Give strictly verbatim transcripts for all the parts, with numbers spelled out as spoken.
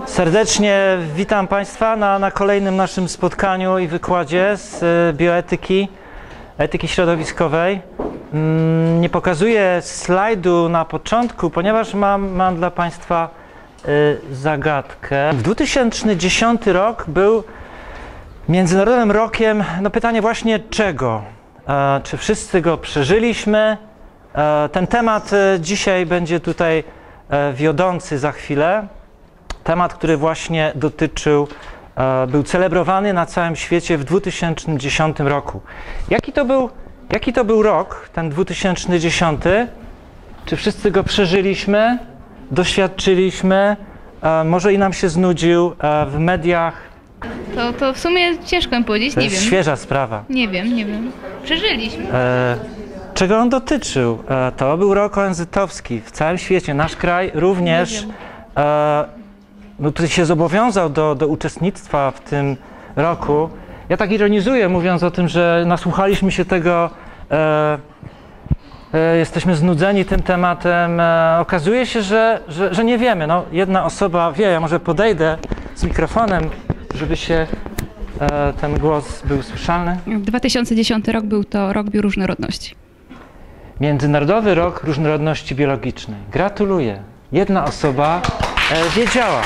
Serdecznie witam Państwa na, na kolejnym naszym spotkaniu i wykładzie z bioetyki, etyki środowiskowej. Nie pokazuję slajdu na początku, ponieważ mam, mam dla Państwa zagadkę. dwa tysiące dziesiąty rok był międzynarodowym rokiem, no pytanie właśnie czego? Czy wszyscy go przeżyliśmy? Ten temat dzisiaj będzie tutaj wiodący za chwilę. Temat, który właśnie dotyczył, był celebrowany na całym świecie w dwa tysiące dziesiątym roku. Jaki to był, jaki to był rok, ten dwa tysiące dziesiąty? Czy wszyscy go przeżyliśmy, doświadczyliśmy, może i nam się znudził w mediach? To, to w sumie ciężko mi powiedzieć, To nie jest wiem. świeża sprawa. Nie wiem, nie wiem. Przeżyliśmy. E, czego on dotyczył? E, to był rok O N Z-owski w całym świecie. Nasz kraj również e, no, tutaj się zobowiązał do, do uczestnictwa w tym roku. Ja tak ironizuję, mówiąc o tym, że nasłuchaliśmy się tego, e, e, jesteśmy znudzeni tym tematem. E, okazuje się, że, że, że nie wiemy. No, jedna osoba wie, ja może podejdę z mikrofonem, żeby się e, ten głos był słyszalny. dwa tysiące dziesiąty rok był to rok bioróżnorodności. Międzynarodowy Rok Różnorodności Biologicznej. Gratuluję. Jedna osoba e, wiedziała.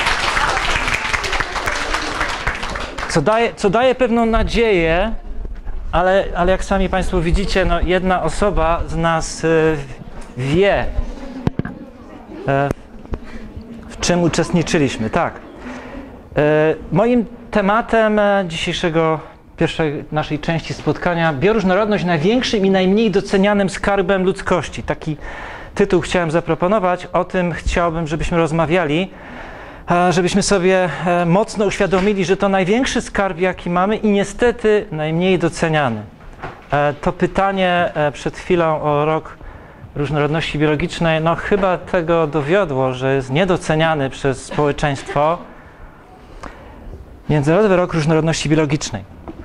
Co daje, co daje pewną nadzieję, ale, ale jak sami Państwo widzicie, no jedna osoba z nas e, wie, e, w czym uczestniczyliśmy. Tak. E, moim tematem dzisiejszego pierwszej naszej części spotkania bioróżnorodność największym i najmniej docenianym skarbem ludzkości. Taki tytuł chciałem zaproponować. O tym chciałbym, żebyśmy rozmawiali, żebyśmy sobie mocno uświadomili, że to największy skarb, jaki mamy i niestety najmniej doceniany. To pytanie przed chwilą o rok różnorodności biologicznej, no chyba tego dowiodło, że jest niedoceniany przez społeczeństwo. Międzynarodowy Rok Różnorodności Biologicznej.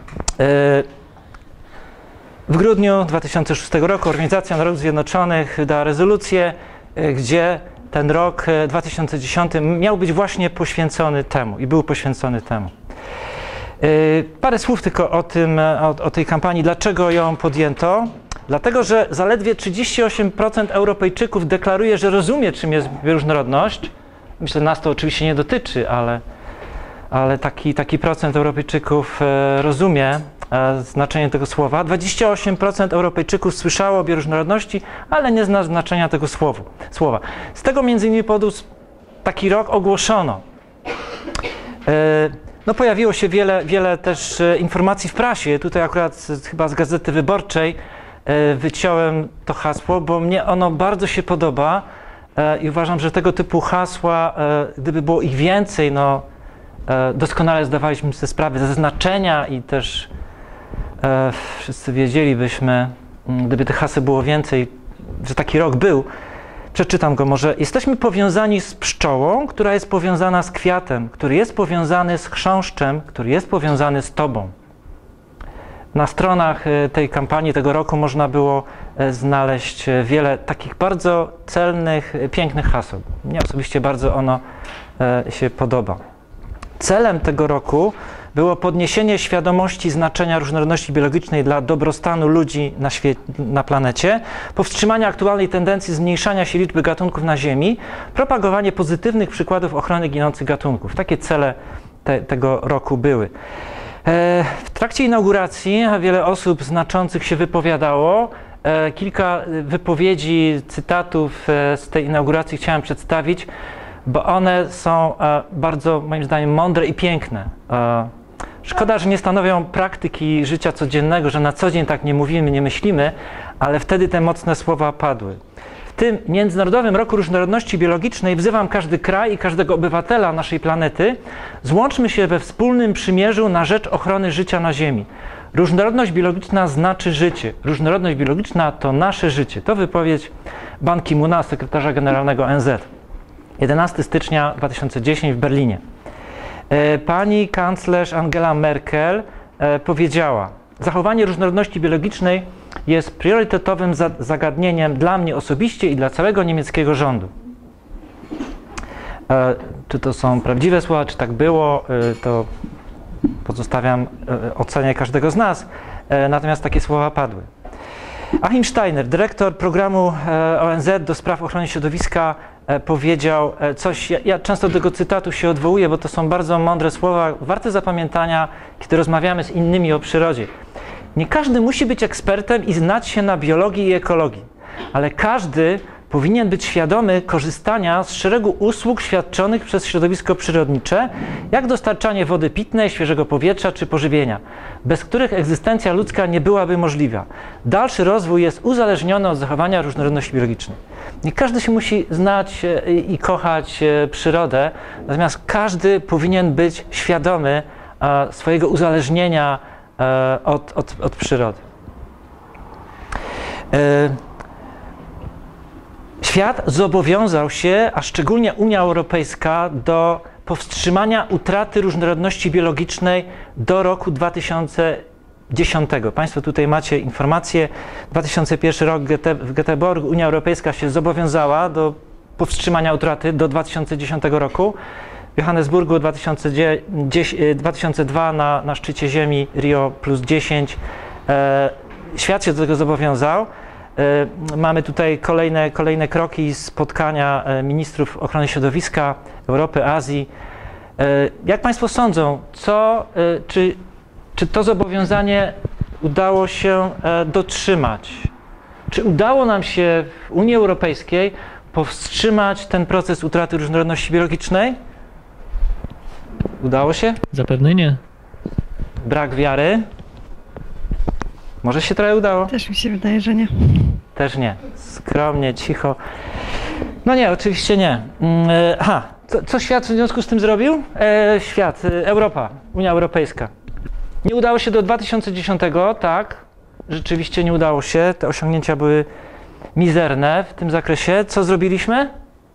W grudniu dwa tysiące szóstego roku Organizacja Narodów Zjednoczonych wydała rezolucję, gdzie ten rok dwa tysiące dziesiąty miał być właśnie poświęcony temu i był poświęcony temu. Parę słów tylko o tym, o, o tej kampanii, dlaczego ją podjęto. Dlatego, że zaledwie trzydzieści osiem procent Europejczyków deklaruje, że rozumie, czym jest bioróżnorodność. Myślę, nas to oczywiście nie dotyczy, ale ale taki, taki procent Europejczyków e, rozumie e, znaczenie tego słowa. dwadzieścia osiem procent Europejczyków słyszało o bioróżnorodności, ale nie zna znaczenia tego słowu, słowa. Z tego między innymi powodu taki rok ogłoszono. E, no pojawiło się wiele, wiele też e, informacji w prasie. Tutaj akurat z, chyba z Gazety Wyborczej e, wyciąłem to hasło, bo mnie ono bardzo się podoba e, i uważam, że tego typu hasła, e, gdyby było ich więcej, no doskonale zdawaliśmy sobie sprawę ze znaczenia i też e, wszyscy wiedzielibyśmy, gdyby tych haseł było więcej, że taki rok był. Przeczytam go może. Jesteśmy powiązani z pszczołą, która jest powiązana z kwiatem, który jest powiązany z chrząszczem, który jest powiązany z Tobą. Na stronach tej kampanii tego roku można było znaleźć wiele takich bardzo celnych, pięknych haseł. Mnie osobiście bardzo ono e, się podoba. Celem tego roku było podniesienie świadomości znaczenia różnorodności biologicznej dla dobrostanu ludzi na, na planecie, powstrzymanie aktualnej tendencji zmniejszania się liczby gatunków na Ziemi, propagowanie pozytywnych przykładów ochrony ginących gatunków. Takie cele te, tego roku były. E, w trakcie inauguracji wiele osób znaczących się wypowiadało. E, kilka wypowiedzi, cytatów e, z tej inauguracji chciałem przedstawić, bo one są e, bardzo, moim zdaniem, mądre i piękne. E, szkoda, że nie stanowią praktyki życia codziennego, że na co dzień tak nie mówimy, nie myślimy, ale wtedy te mocne słowa padły. W tym Międzynarodowym Roku Różnorodności Biologicznej wzywam każdy kraj i każdego obywatela naszej planety. Złączmy się we wspólnym przymierzu na rzecz ochrony życia na Ziemi. Różnorodność biologiczna znaczy życie. Różnorodność biologiczna to nasze życie. To wypowiedź Ban Ki-moona, sekretarza generalnego O N Z. jedenastego stycznia dwa tysiące dziesiątego w Berlinie. Pani kanclerz Angela Merkel powiedziała: zachowanie różnorodności biologicznej jest priorytetowym zagadnieniem dla mnie osobiście i dla całego niemieckiego rządu. Czy to są prawdziwe słowa, czy tak było, to pozostawiam ocenie każdego z nas, natomiast takie słowa padły. Achim Steiner, dyrektor programu O N Z do spraw ochrony środowiska, powiedział coś, ja, ja często do tego cytatu się odwołuję, bo to są bardzo mądre słowa, warte zapamiętania, kiedy rozmawiamy z innymi o przyrodzie. Nie każdy musi być ekspertem i znać się na biologii i ekologii, ale każdy powinien być świadomy korzystania z szeregu usług świadczonych przez środowisko przyrodnicze, jak dostarczanie wody pitnej, świeżego powietrza czy pożywienia, bez których egzystencja ludzka nie byłaby możliwa. Dalszy rozwój jest uzależniony od zachowania różnorodności biologicznej. Nie każdy się musi znać i kochać przyrodę, natomiast każdy powinien być świadomy swojego uzależnienia od, od, od przyrody. Świat zobowiązał się, a szczególnie Unia Europejska, do powstrzymania utraty różnorodności biologicznej do roku dwa tysiące dziesiątego. Państwo tutaj macie informacje. dwa tysiące pierwszy rok w Göteborgu Unia Europejska się zobowiązała do powstrzymania utraty do dwa tysiące dziesiątego roku. W Johannesburgu dwa tysiące drugi na, na szczycie Ziemi Rio plus dziesięć e, świat się do tego zobowiązał. Mamy tutaj kolejne, kolejne kroki, spotkania ministrów ochrony środowiska Europy, Azji. Jak Państwo sądzą, co, czy, czy to zobowiązanie udało się dotrzymać? Czy udało nam się w Unii Europejskiej powstrzymać ten proces utraty różnorodności biologicznej? Udało się? Zapewne nie. Brak wiary? Może się trochę udało? Też mi się wydaje, że nie. Też nie. Skromnie, cicho. No nie, oczywiście nie. Aha, co, co świat w związku z tym zrobił? E, świat, Europa, Unia Europejska. Nie udało się do dwa tysiące dziesiątego, tak. Rzeczywiście nie udało się. Te osiągnięcia były mizerne w tym zakresie. Co zrobiliśmy?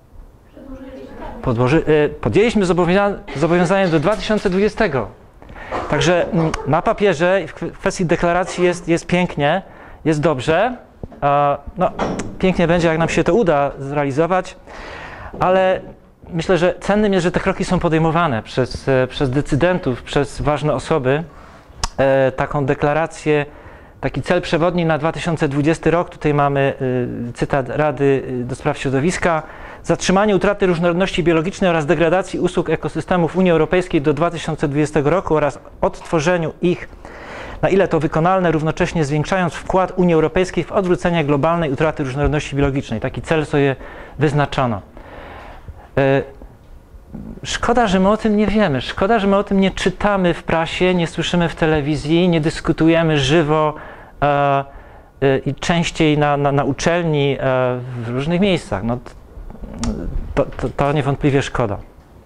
Podłoży, e, podjęliśmy zobowiąza zobowiązanie do dwa tysiące dwudziestego. Także na papierze w kwestii deklaracji jest, jest pięknie, jest dobrze. No, pięknie będzie, jak nam się to uda zrealizować, ale myślę, że cennym jest, że te kroki są podejmowane przez, przez decydentów, przez ważne osoby. Taką deklarację, taki cel przewodni na dwa tysiące dwudziesty rok, tutaj mamy cytat Rady do Spraw Środowiska. Zatrzymanie utraty różnorodności biologicznej oraz degradacji usług ekosystemów Unii Europejskiej do dwa tysiące dwudziestego roku oraz odtworzeniu ich, na ile to wykonalne, równocześnie zwiększając wkład Unii Europejskiej w odwrócenie globalnej utraty różnorodności biologicznej. Taki cel sobie wyznaczono. Szkoda, że my o tym nie wiemy. Szkoda, że my o tym nie czytamy w prasie, nie słyszymy w telewizji, nie dyskutujemy żywo i częściej na, na, na uczelni, w różnych miejscach. No, To, to, to niewątpliwie szkoda.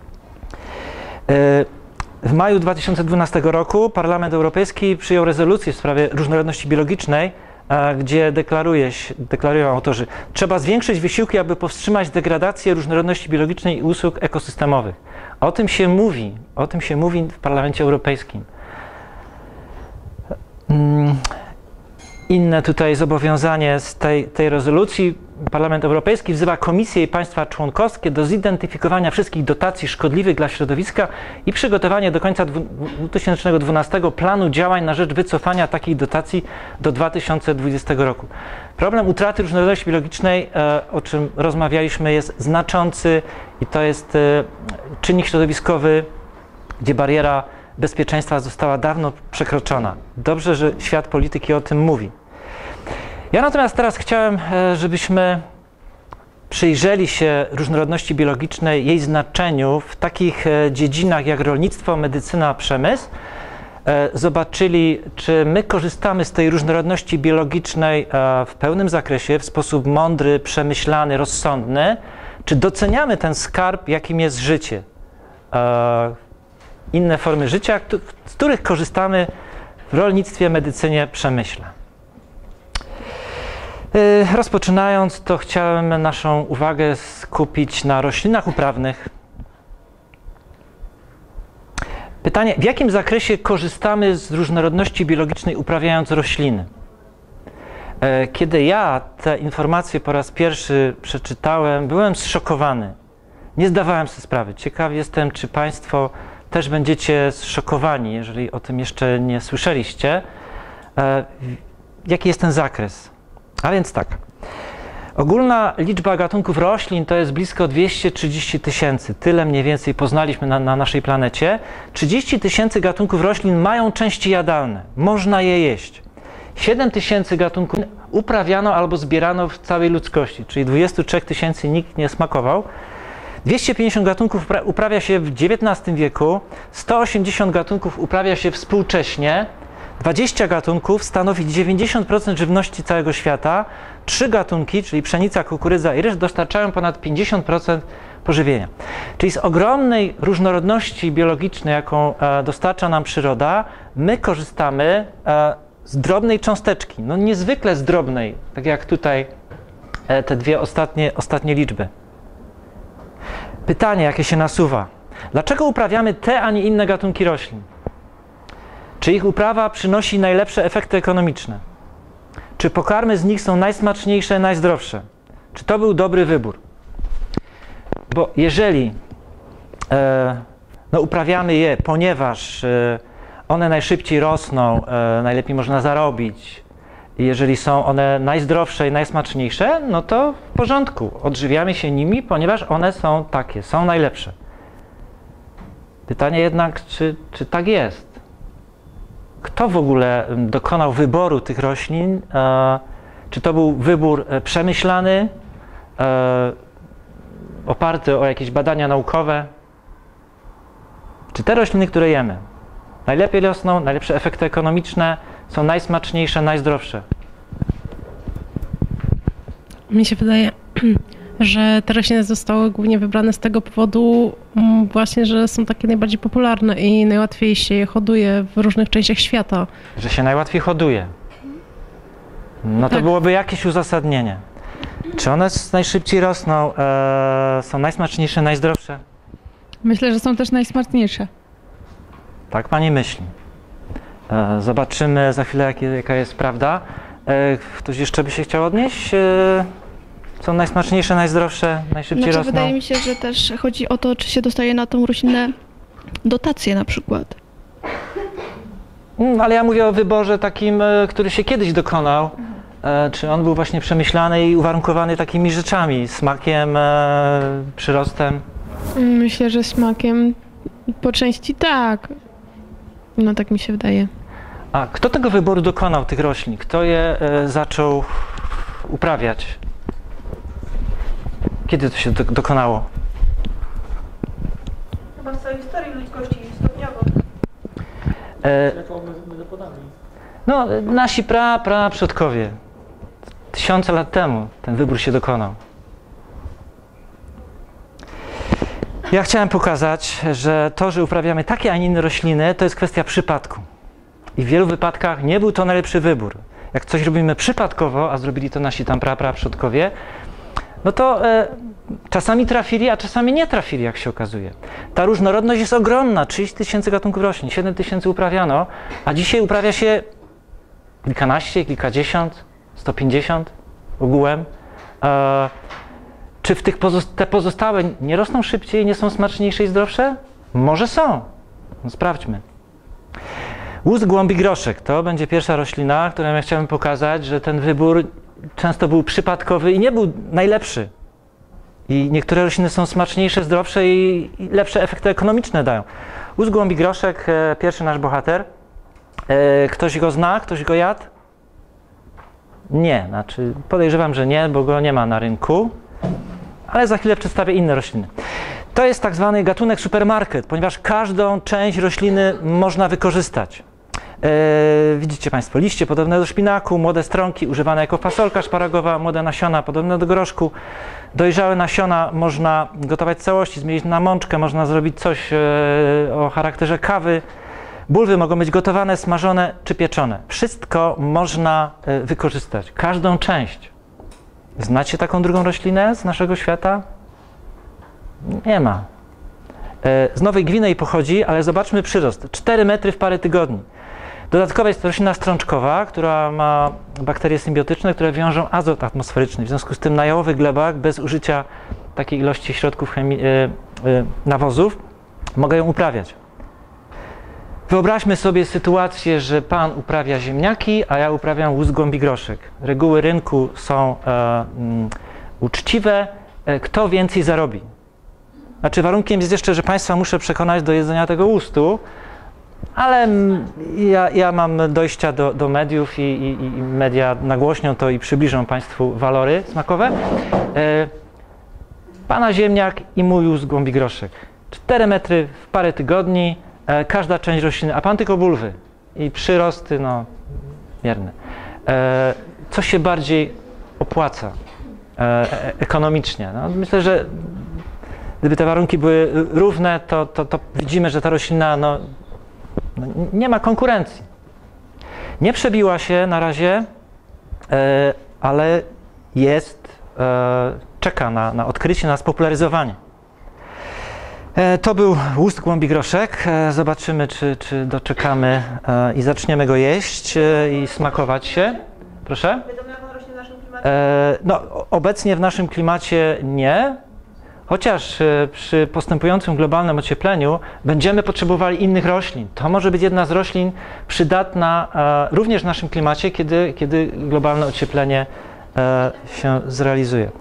W maju dwa tysiące dwunastego roku Parlament Europejski przyjął rezolucję w sprawie różnorodności biologicznej, gdzie deklaruje się, deklarują autorzy, trzeba zwiększyć wysiłki, aby powstrzymać degradację różnorodności biologicznej i usług ekosystemowych. O tym się mówi, o tym się mówi w Parlamencie Europejskim. Inne tutaj zobowiązanie z tej, tej rezolucji. Parlament Europejski wzywa Komisję i państwa członkowskie do zidentyfikowania wszystkich dotacji szkodliwych dla środowiska i przygotowania do końca dwa tysiące dwunastego planu działań na rzecz wycofania takich dotacji do dwa tysiące dwudziestego roku. Problem utraty różnorodności biologicznej, o czym rozmawialiśmy, jest znaczący i to jest czynnik środowiskowy, gdzie bariera bezpieczeństwa została dawno przekroczona. Dobrze, że świat polityki o tym mówi. Ja natomiast teraz chciałem, żebyśmy przyjrzeli się różnorodności biologicznej, jej znaczeniu w takich dziedzinach jak rolnictwo, medycyna, przemysł. Zobaczyli, czy my korzystamy z tej różnorodności biologicznej w pełnym zakresie, w sposób mądry, przemyślany, rozsądny, czy doceniamy ten skarb, jakim jest życie. Inne formy życia, z których korzystamy w rolnictwie, medycynie, przemyśle. Rozpoczynając, to chciałem naszą uwagę skupić na roślinach uprawnych. Pytanie, w jakim zakresie korzystamy z różnorodności biologicznej uprawiając rośliny? Kiedy ja te informacje po raz pierwszy przeczytałem, byłem zszokowany. Nie zdawałem sobie sprawy. Ciekaw jestem, czy Państwo też będziecie zszokowani, jeżeli o tym jeszcze nie słyszeliście. E, jaki jest ten zakres? A więc tak. Ogólna liczba gatunków roślin to jest blisko dwieście trzydzieści tysięcy. Tyle mniej więcej poznaliśmy na, na naszej planecie. trzydzieści tysięcy gatunków roślin mają części jadalne. Można je jeść. siedem tysięcy gatunków uprawiano albo zbierano w całej ludzkości, czyli dwadzieścia trzy tysięcy nikt nie smakował. dwieście pięćdziesiąt gatunków uprawia się w dziewiętnastym wieku, sto osiemdziesiąt gatunków uprawia się współcześnie, dwadzieścia gatunków stanowi dziewięćdziesiąt procent żywności całego świata, trzy gatunki, czyli pszenica, kukurydza i ryż, dostarczają ponad pięćdziesiąt procent pożywienia. Czyli z ogromnej różnorodności biologicznej, jaką e, dostarcza nam przyroda, my korzystamy e, z drobnej cząsteczki, no niezwykle z drobnej, tak jak tutaj e, te dwie ostatnie, ostatnie liczby. Pytanie, jakie się nasuwa. Dlaczego uprawiamy te, a nie inne gatunki roślin? Czy ich uprawa przynosi najlepsze efekty ekonomiczne? Czy pokarmy z nich są najsmaczniejsze, najzdrowsze? Czy to był dobry wybór? Bo jeżeli e, no uprawiamy je, ponieważ e, one najszybciej rosną, e, najlepiej można zarobić, i jeżeli są one najzdrowsze i najsmaczniejsze, no to w porządku, odżywiamy się nimi, ponieważ one są takie, są najlepsze. Pytanie jednak, czy, czy tak jest? Kto w ogóle dokonał wyboru tych roślin? E, czy to był wybór przemyślany, e, oparty o jakieś badania naukowe? Czy te rośliny, które jemy, najlepiej rosną, najlepsze efekty ekonomiczne, są najsmaczniejsze, najzdrowsze? Mi się wydaje, że te rośliny zostały głównie wybrane z tego powodu właśnie, że są takie najbardziej popularne i najłatwiej się je hoduje w różnych częściach świata. Że się najłatwiej hoduje. No to Tak. byłoby jakieś uzasadnienie. Czy one najszybciej rosną, e, są najsmaczniejsze, najzdrowsze? Myślę, że są też najsmaczniejsze. Tak pani myśli. E, zobaczymy za chwilę, jak, jaka jest prawda. E, ktoś jeszcze by się chciał odnieść? E, są najsmaczniejsze, najzdrowsze, najszybciej Znaczy, rosną? wydaje mi się, że też chodzi o to, czy się dostaje na tą roślinę dotacje na przykład. Mm, ale ja mówię o wyborze takim, e, który się kiedyś dokonał. E, czy on był właśnie przemyślany i uwarunkowany takimi rzeczami, smakiem, e, przyrostem? Myślę, że smakiem po części tak. No tak mi się wydaje. A kto tego wyboru dokonał, tych roślin? Kto je e, zaczął uprawiać? Kiedy to się do, dokonało? Chyba w całej historii ludzkości stopniowo. E, no, nasi pra, pra przodkowie. Tysiące lat temu ten wybór się dokonał. Ja chciałem pokazać, że to, że uprawiamy takie, a nie inne rośliny, to jest kwestia przypadku. I w wielu wypadkach nie był to najlepszy wybór. Jak coś robimy przypadkowo, a zrobili to nasi tam pra, pra przodkowie, no to e, czasami trafili, a czasami nie trafili, jak się okazuje. Ta różnorodność jest ogromna. trzydzieści tysięcy gatunków roślin, siedem tysięcy uprawiano, a dzisiaj uprawia się kilkanaście, kilkadziesiąt, sto pięćdziesiąt ogółem. E, czy w tych pozost- te pozostałe nie rosną szybciej, nie są smaczniejsze i zdrowsze? Może są. No, sprawdźmy. Łusk głąbi groszek to będzie pierwsza roślina, którą ja chciałem pokazać, że ten wybór często był przypadkowy i nie był najlepszy. I niektóre rośliny są smaczniejsze, zdrowsze i, i lepsze efekty ekonomiczne dają. Łusk głąbi groszek, e, pierwszy nasz bohater. E, ktoś go zna? Ktoś go jadł? Nie, znaczy podejrzewam, że nie, bo go nie ma na rynku. Ale za chwilę przedstawię inne rośliny. To jest tak zwany gatunek supermarket, ponieważ każdą część rośliny można wykorzystać. E, widzicie Państwo, liście podobne do szpinaku, młode stronki używane jako fasolka szparagowa, młode nasiona podobne do groszku. Dojrzałe nasiona można gotować w całości, zmienić na mączkę, można zrobić coś e, o charakterze kawy. Bulwy mogą być gotowane, smażone czy pieczone. Wszystko można e, wykorzystać, każdą część. Znacie taką drugą roślinę z naszego świata? Nie ma. E, z Nowej Gwinei pochodzi, ale zobaczmy przyrost. cztery metry w parę tygodni. Dodatkowo jest to roślina strączkowa, która ma bakterie symbiotyczne, które wiążą azot atmosferyczny. W związku z tym na jałowych glebach bez użycia takiej ilości środków chemi- y, y, nawozów, mogę ją uprawiać. Wyobraźmy sobie sytuację, że pan uprawia ziemniaki, a ja uprawiam łus głąbi groszek. Reguły rynku są e, um, uczciwe. E, kto więcej zarobi? Znaczy warunkiem jest jeszcze, że państwa muszę przekonać do jedzenia tego łustu, ale ja, ja mam dojścia do, do mediów i, i, i media nagłośnią to i przybliżą państwu walory smakowe. E, pana ziemniak i mój łus głąbi groszek. cztery metry w parę tygodni. Każda część rośliny, a pan tylko bulwy i przyrosty, no, mierne. E, co się bardziej opłaca e, ekonomicznie? No, myślę, że gdyby te warunki były równe, to, to, to widzimy, że ta roślina no, no, nie ma konkurencji. Nie przebiła się na razie, e, ale jest, e, czeka na, na odkrycie, na spopularyzowanie. To był łust głąbi groszek. Zobaczymy, czy, czy doczekamy i zaczniemy go jeść i smakować się. Proszę? Wiadomo, jak on rośnie w naszym klimacie? No, obecnie w naszym klimacie nie, chociaż przy postępującym globalnym ociepleniu będziemy potrzebowali innych roślin. To może być jedna z roślin przydatna również w naszym klimacie, kiedy, kiedy globalne ocieplenie się zrealizuje.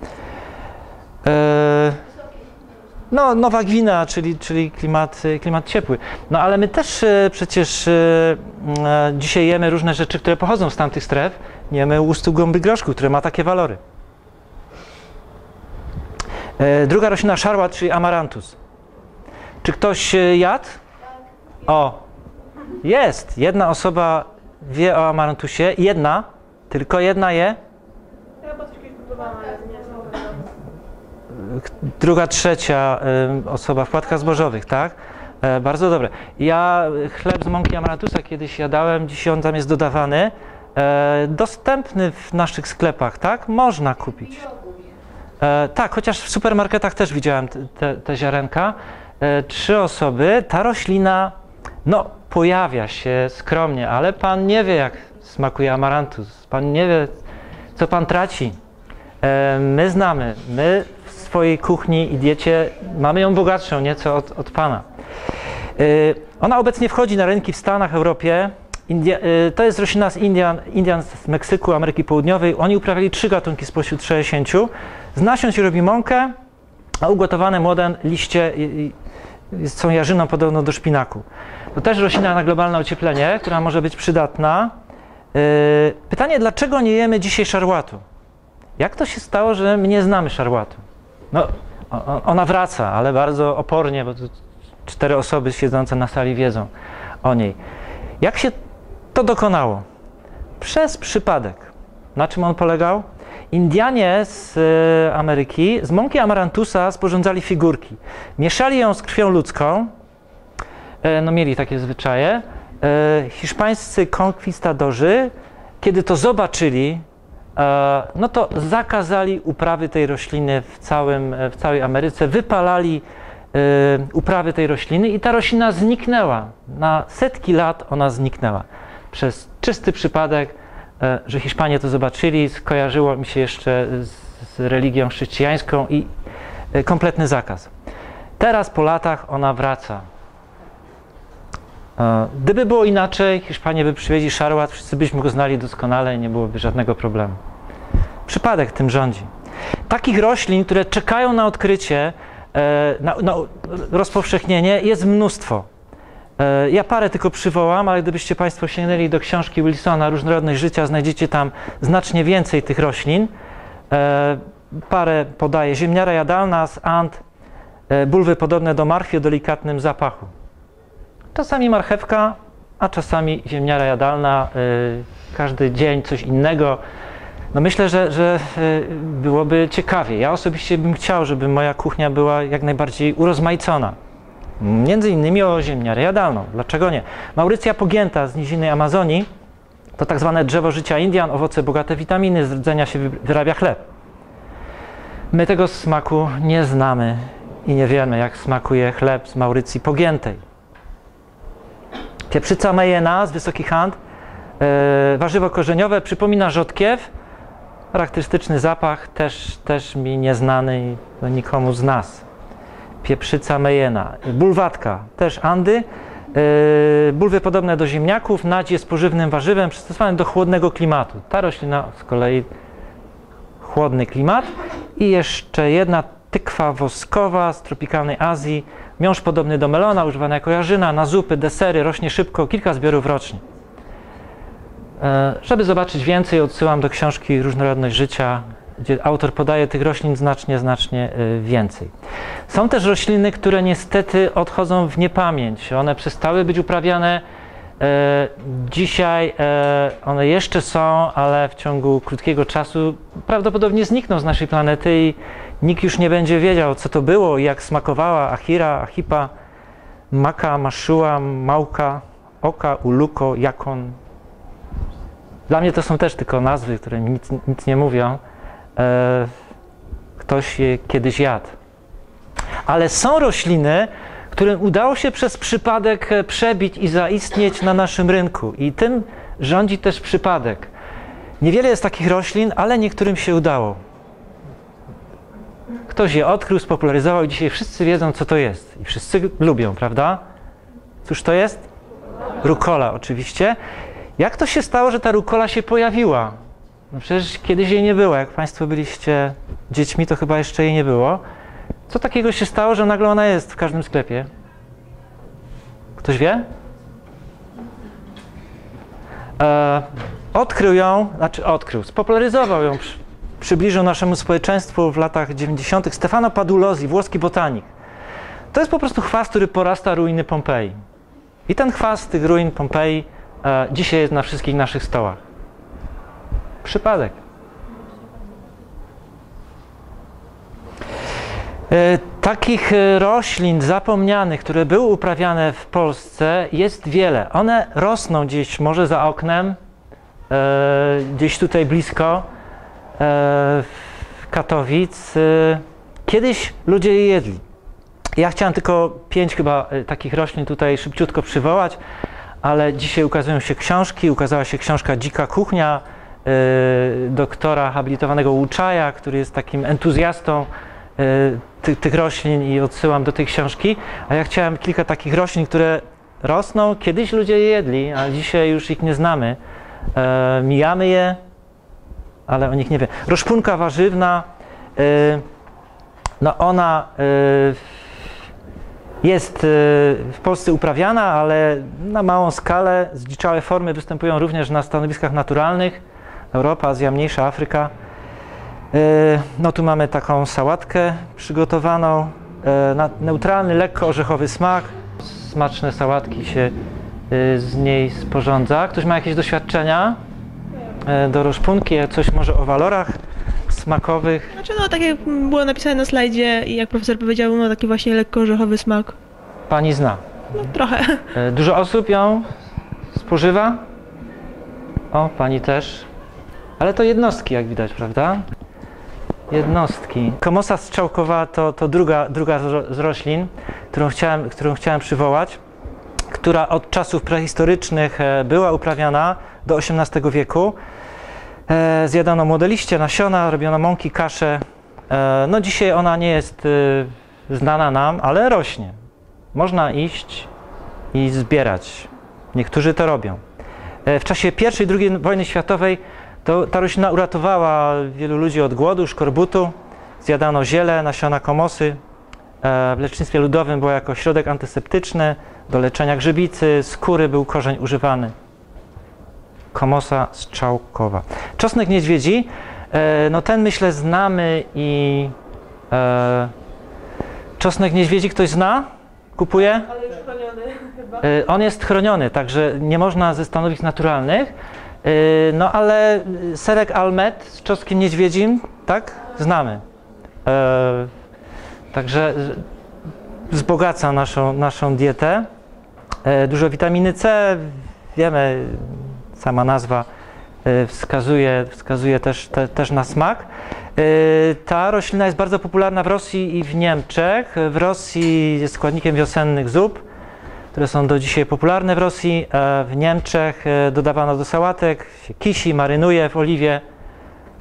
No, Nowa Gwina, czyli, czyli klimat, klimat ciepły. No ale my też e, przecież e, e, dzisiaj jemy różne rzeczy, które pochodzą z tamtych stref. Jemy łustu głąby groszku, które ma takie walory. E, druga roślina szarłat, czyli amarantus. Czy ktoś e, jadł? O, jest. Jedna osoba wie o amarantusie. Jedna, tylko jedna je. Ja chyba coś kiedyś próbowałam, ale nie znam tego. Druga, trzecia y, osoba w płatkach zbożowych, tak? E, bardzo dobre. Ja chleb z mąki amarantusa kiedyś jadałem, dzisiaj on tam jest dodawany. E, dostępny w naszych sklepach, tak? Można kupić. E, tak, chociaż w supermarketach też widziałem te, te, te ziarenka. E, trzy osoby, ta roślina, no, pojawia się skromnie, ale pan nie wie, jak smakuje amarantus. Pan nie wie, co pan traci. E, my znamy, my w swojej kuchni i diecie mamy ją bogatszą nieco od, od pana. Yy, ona obecnie wchodzi na rynki w Stanach, Europie. India, yy, to jest roślina z Indian, Indian, z Meksyku, Ameryki Południowej. Oni uprawiali trzy gatunki spośród sześćdziesięciu. Z nasion się robi mąkę, a ugotowane młode liście yy, yy, są jarzyną podobną do szpinaku. To też roślina na globalne ocieplenie, która może być przydatna. Yy, pytanie, dlaczego nie jemy dzisiaj szarłatu? Jak to się stało, że my nie znamy szarłatu? No, ona wraca, ale bardzo opornie, bo cztery osoby siedzące na sali wiedzą o niej. Jak się to dokonało? Przez przypadek. Na czym on polegał? Indianie z Ameryki z mąki amarantusa sporządzali figurki. Mieszali ją z krwią ludzką, no mieli takie zwyczaje. Hiszpańscy konkwistadorzy, kiedy to zobaczyli, no to zakazali uprawy tej rośliny w, całym, w całej Ameryce, wypalali y, uprawy tej rośliny i ta roślina zniknęła. Na setki lat ona zniknęła. Przez czysty przypadek, y, że Hiszpanie to zobaczyli, skojarzyło mi się jeszcze z, z religią chrześcijańską i y, kompletny zakaz. Teraz po latach ona wraca. Y, gdyby było inaczej, Hiszpanie by przywieźli szarłat, wszyscy byśmy go znali doskonale i nie byłoby żadnego problemu. Przypadek tym rządzi. Takich roślin, które czekają na odkrycie, na, na rozpowszechnienie, jest mnóstwo. Ja parę tylko przywołam, ale gdybyście Państwo sięgnęli do książki Wilsona Różnorodność życia, znajdziecie tam znacznie więcej tych roślin. Parę podaję. Ziemniara jadalna z ant, bulwy podobne do marchwi o delikatnym zapachu. Czasami marchewka, a czasami ziemniara jadalna. Każdy dzień coś innego. No myślę, że, że byłoby ciekawie. Ja osobiście bym chciał, żeby moja kuchnia była jak najbardziej urozmaicona. Między innymi o ziemniarę jadalną. Dlaczego nie? Maurycja pogięta z niziny Amazonii to tak zwane drzewo życia Indian, owoce bogate w witaminy, z rdzenia się wyrabia chleb. My tego smaku nie znamy i nie wiemy, jak smakuje chleb z Maurycji pogiętej. Pieprzyca mejena z Wysokich And, yy, warzywo korzeniowe, przypomina rzodkiew, Charakterystyczny zapach, też, też mi nieznany i no, nikomu z nas. Pieprzyca mejena. Bulwatka, też Andy. Yy, bulwy podobne do ziemniaków, nadź jest pożywnym warzywem przystosowanym do chłodnego klimatu. Ta roślina z kolei chłodny klimat. I jeszcze jedna tykwa woskowa z tropikalnej Azji. Miąższ podobny do melona, używana jako jarzyna, na zupy, desery, rośnie szybko, kilka zbiorów rocznie. E, żeby zobaczyć więcej, odsyłam do książki Różnorodność życia, gdzie autor podaje tych roślin znacznie, znacznie e, więcej. Są też rośliny, które niestety odchodzą w niepamięć. One przestały być uprawiane. E, dzisiaj e, one jeszcze są, ale w ciągu krótkiego czasu prawdopodobnie znikną z naszej planety i nikt już nie będzie wiedział, co to było i jak smakowała Achira, Achipa, Maka, Maszuła, Małka, Oka, Uluko, Jakon. Dla mnie to są też tylko nazwy, które mi nic, nic nie mówią. E, ktoś je kiedyś jadł. Ale są rośliny, którym udało się przez przypadek przebić i zaistnieć na naszym rynku. I tym rządzi też przypadek. Niewiele jest takich roślin, ale niektórym się udało. Ktoś je odkrył, spopularyzował i dzisiaj wszyscy wiedzą, co to jest. I wszyscy lubią, prawda? Cóż to jest? Rukola oczywiście. Jak to się stało, że ta rukola się pojawiła? No przecież kiedyś jej nie było. Jak Państwo byliście dziećmi, to chyba jeszcze jej nie było. Co takiego się stało, że nagle ona jest w każdym sklepie? Ktoś wie? E, odkrył ją, znaczy odkrył, spopularyzował ją, przy, przybliżył naszemu społeczeństwu w latach dziewięćdziesiątych Stefano Padulozzi, włoski botanik. To jest po prostu chwast, który porasta ruiny Pompeji. I ten chwast tych ruin Pompeji e, dzisiaj jest na wszystkich naszych stołach. Przypadek. E, takich roślin zapomnianych, które były uprawiane w Polsce, jest wiele. One rosną gdzieś może za oknem, e, gdzieś tutaj blisko e, Katowic. E, kiedyś ludzie je jedli. Ja chciałem tylko pięć chyba e, takich roślin tutaj szybciutko przywołać, ale dzisiaj ukazują się książki. Ukazała się książka Dzika Kuchnia e, doktora habilitowanego Łuczaja, który jest takim entuzjastą Ty, tych roślin i odsyłam do tej książki, a ja chciałem kilka takich roślin, które rosną, kiedyś ludzie je jedli, a dzisiaj już ich nie znamy. E, mijamy je, ale o nich nie wiem. Roszpunka warzywna, e, no ona e, jest e, w Polsce uprawiana, ale na małą skalę. Zdziczałe formy występują również na stanowiskach naturalnych. Europa, Azja Mniejsza, Afryka. No tu mamy taką sałatkę przygotowaną, na neutralny, lekko orzechowy smak. Smaczne sałatki się z niej sporządza. Ktoś ma jakieś doświadczenia do roszpunki, coś może o walorach smakowych? Znaczy no, tak jak było napisane na slajdzie i jak profesor powiedział, ma taki właśnie lekko orzechowy smak. Pani zna? No trochę. Dużo osób ją spożywa? O, pani też. Ale to jednostki, jak widać, prawda? Jednostki. Komosa strzałkowa to, to druga, druga z roślin, którą chciałem, którą chciałem przywołać, która od czasów prehistorycznych była uprawiana do osiemnastego wieku. E, zjadano młode liście, nasiona, robiono mąki, kasze. E, no dzisiaj ona nie jest e, znana nam, ale rośnie. Można iść i zbierać. Niektórzy to robią. E, w czasie pierwszej i drugiej wojny światowej To, ta roślina uratowała wielu ludzi od głodu, szkorbutu. Zjadano ziele, nasiona komosy. E, w lecznictwie ludowym było jako środek antyseptyczny, do leczenia grzybicy, skóry był korzeń używany. Komosa strzałkowa. Czosnek niedźwiedzi, e, no ten myślę znamy i e, czosnek niedźwiedzi ktoś zna? Kupuje? Ale już chroniony chyba. E, on jest chroniony, także nie można ze stanowisk naturalnych. No ale serek Almet z czosnkiem niedźwiedzim, tak? Znamy. E, także wzbogaca naszą, naszą dietę. E, dużo witaminy C, wiemy, sama nazwa e, wskazuje, wskazuje też, te, też na smak. E, ta roślina jest bardzo popularna w Rosji i w Niemczech. W Rosji jest składnikiem wiosennych zup, które są do dzisiaj popularne w Rosji. W Niemczech dodawano do sałatek, się kisi, marynuje w oliwie.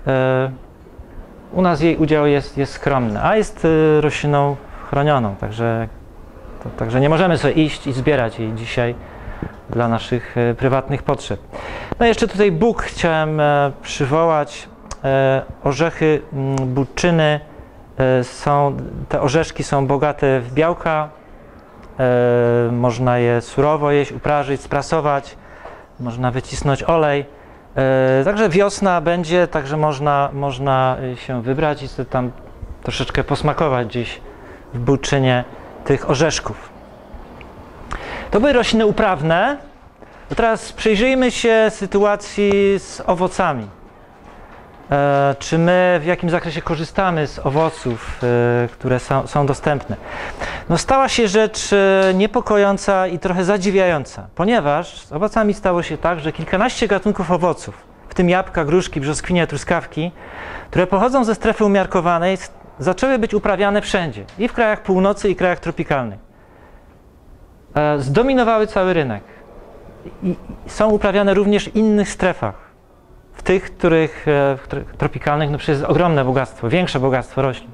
e, u nas jej udział jest, jest skromny, a jest e, rośliną chronioną, także, to, także nie możemy sobie iść i zbierać jej dzisiaj dla naszych e, prywatnych potrzeb. No i jeszcze tutaj buk chciałem e, przywołać. E, orzechy m, buczyny, e, są, te orzeszki są bogate w białka, e, można je surowo jeść, uprażyć, sprasować, można wycisnąć olej. E, także wiosna będzie, także można, można się wybrać i sobie tam troszeczkę posmakować gdzieś w buczynie tych orzeszków. To były rośliny uprawne. To teraz przyjrzyjmy się sytuacji z owocami. E, czy my w jakim zakresie korzystamy z owoców, e, które są, są dostępne? No stała się rzecz e, niepokojąca i trochę zadziwiająca, ponieważ z owocami stało się tak, że kilkanaście gatunków owoców, w tym jabłka, gruszki, brzoskwinie, truskawki, które pochodzą ze strefy umiarkowanej, zaczęły być uprawiane wszędzie, i w krajach północy, i krajach tropikalnych. E, zdominowały cały rynek i, i są uprawiane również w innych strefach. W tych, których, w których tropikalnych, no przecież jest ogromne bogactwo, większe bogactwo roślin.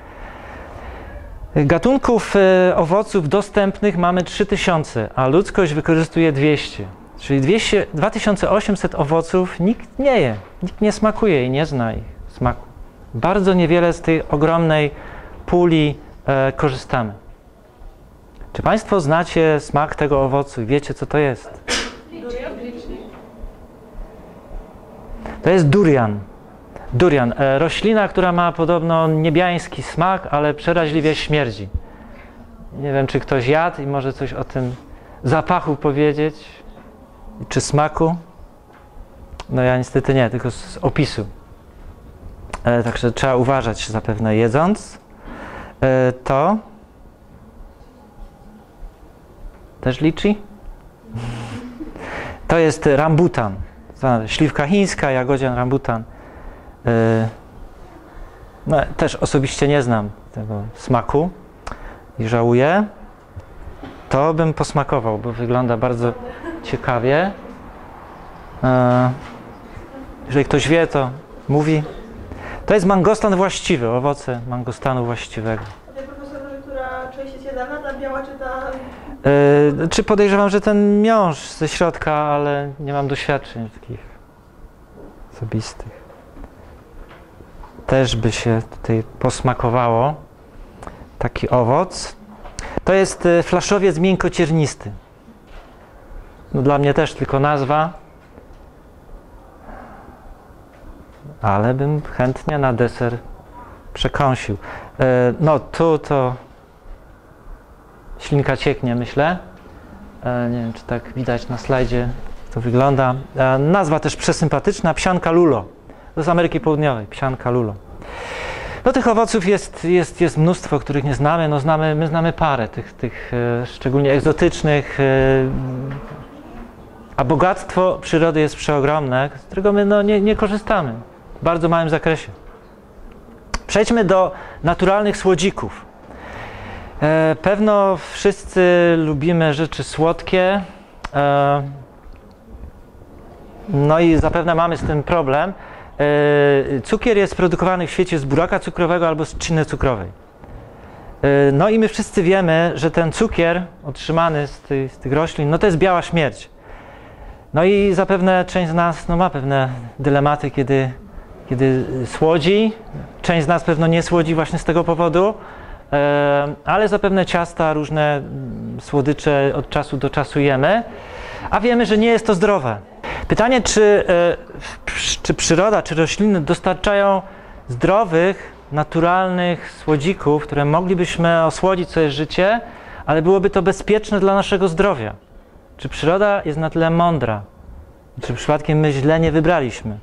Gatunków owoców dostępnych mamy trzy tysiące, a ludzkość wykorzystuje dwieście. Czyli dwieście, dwa tysiące osiemset owoców nikt nie je, nikt nie smakuje i nie zna ich smaku. Bardzo niewiele z tej ogromnej puli e, korzystamy. Czy Państwo znacie smak tego owocu i wiecie, co to jest? To jest durian. Durian, e, roślina, która ma podobno niebiański smak, ale przeraźliwie śmierdzi. Nie wiem, czy ktoś jadł i może coś o tym zapachu powiedzieć, czy smaku. No ja niestety nie, tylko z opisu. E, także trzeba uważać zapewne jedząc. E, to też liczy? To jest rambutan. Śliwka chińska, jagodzian, rambutan. Yy, no, też osobiście nie znam tego smaku i żałuję. To bym posmakował, bo wygląda bardzo ciekawie. Yy, jeżeli ktoś wie, to mówi. To jest mangostan właściwy, owoce mangostanu właściwego. A ty, profesorze, która częściej się da, ta biała czy ta... Yy, czy podejrzewam, że ten miąższ ze środka, ale nie mam doświadczeń takich osobistych. Też by się tutaj posmakowało taki owoc. To jest flaszowiec miękkociernisty. No dla mnie też tylko nazwa, ale bym chętnie na deser przekąsił. Yy, no tu to ślinka cieknie, myślę. E, nie wiem, czy tak widać na slajdzie, to wygląda. E, nazwa też przesympatyczna, psianka lulo. To z Ameryki Południowej, psianka lulo. No tych owoców jest, jest, jest mnóstwo, których nie znamy. No znamy, my znamy parę tych, tych e, szczególnie egzotycznych, e, a bogactwo przyrody jest przeogromne, z którego my no, nie, nie korzystamy w bardzo małym zakresie. Przejdźmy do naturalnych słodzików. E, pewno wszyscy lubimy rzeczy słodkie, e, no i zapewne mamy z tym problem. E, cukier jest produkowany w świecie z buraka cukrowego albo z trzciny cukrowej. E, no i my wszyscy wiemy, że ten cukier otrzymany z, ty, z tych roślin, no to jest biała śmierć. No i zapewne część z nas no, ma pewne dylematy, kiedy, kiedy słodzi. Część z nas pewno nie słodzi właśnie z tego powodu. Ale zapewne ciasta, różne słodycze od czasu do czasu jemy, a wiemy, że nie jest to zdrowe. Pytanie, czy, czy przyroda, czy rośliny dostarczają zdrowych, naturalnych słodzików, które moglibyśmy osłodzić sobie życie, ale byłoby to bezpieczne dla naszego zdrowia. Czy przyroda jest na tyle mądra? Czy przypadkiem my źle nie wybraliśmy?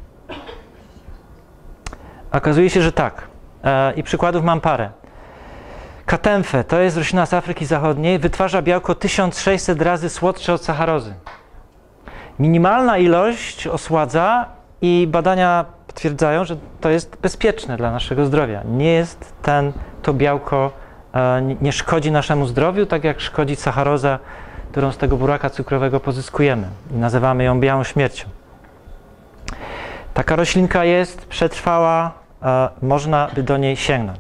Okazuje się, że tak. I przykładów mam parę. Katemfe, to jest roślina z Afryki Zachodniej, wytwarza białko tysiąc sześćset razy słodsze od sacharozy. Minimalna ilość osładza i badania potwierdzają, że to jest bezpieczne dla naszego zdrowia. Nie jest ten, to białko, e, nie szkodzi naszemu zdrowiu, tak jak szkodzi sacharoza, którą z tego buraka cukrowego pozyskujemy i nazywamy ją białą śmiercią. Taka roślinka jest, przetrwała, e, można by do niej sięgnąć.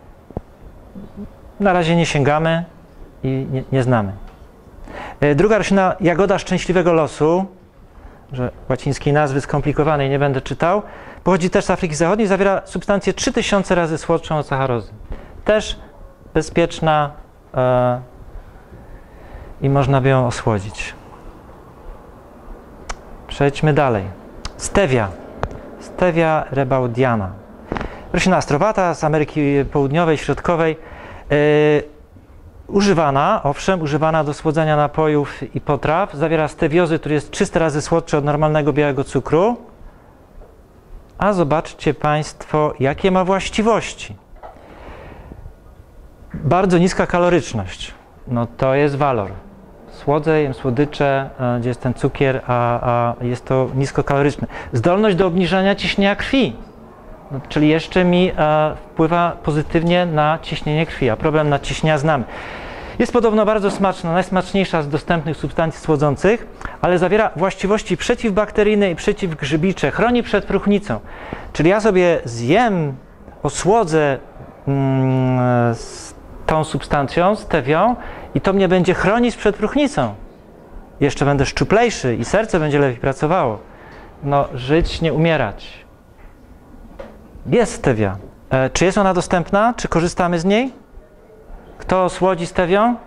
Na razie nie sięgamy i nie, nie znamy. E, druga roślina, jagoda szczęśliwego losu, że łacińskiej nazwy skomplikowanej nie będę czytał, pochodzi też z Afryki Zachodniej, zawiera substancję trzy tysiące razy słodszą od sacharozy. Też bezpieczna e, i można by ją osłodzić. Przejdźmy dalej. Stevia. Stevia rebaudiana. Roślina astrowata z Ameryki Południowej, Środkowej. Yy, używana, owszem, używana do słodzenia napojów i potraw. Zawiera stewiozy, który jest trzysta razy słodszy od normalnego białego cukru. A zobaczcie Państwo, jakie ma właściwości. Bardzo niska kaloryczność. No to jest walor. Słodzę, jem słodycze, gdzie jest ten cukier, a, a jest to niskokaloryczne. Zdolność do obniżania ciśnienia krwi, no, czyli jeszcze mi e, wpływa pozytywnie na ciśnienie krwi, a problem nadciśnienia znamy. Jest podobno bardzo smaczna, najsmaczniejsza z dostępnych substancji słodzących, ale zawiera właściwości przeciwbakteryjne i przeciwgrzybicze, chroni przed próchnicą. Czyli ja sobie zjem, osłodzę mm, z tą substancją, stewią, i to mnie będzie chronić przed próchnicą. Jeszcze będę szczuplejszy i serce będzie lepiej pracowało. No, żyć, nie umierać. Jest stevia. E, czy jest ona dostępna? Czy korzystamy z niej? Kto słodzi stewią?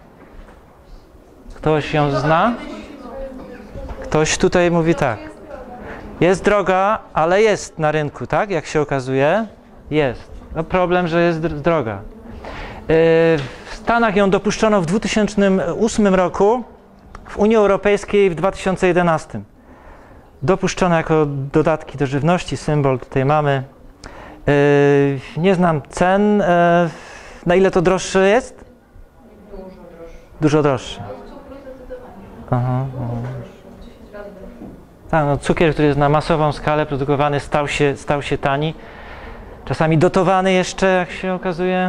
Ktoś ją zna? Ktoś tutaj mówi tak. Jest droga, ale jest na rynku, tak? Jak się okazuje, jest. No problem, że jest droga. W Stanach ją dopuszczono w dwa tysiące ósmym roku, w Unii Europejskiej w dwa tysiące jedenastym. Dopuszczono jako dodatki do żywności, symbol tutaj mamy. Nie znam cen. Na ile to droższe jest? Dużo droższe. Dużo droższe. Aha, aha. Tak, no, cukier, który jest na masową skalę produkowany, stał się, stał się tani. Czasami dotowany jeszcze, jak się okazuje.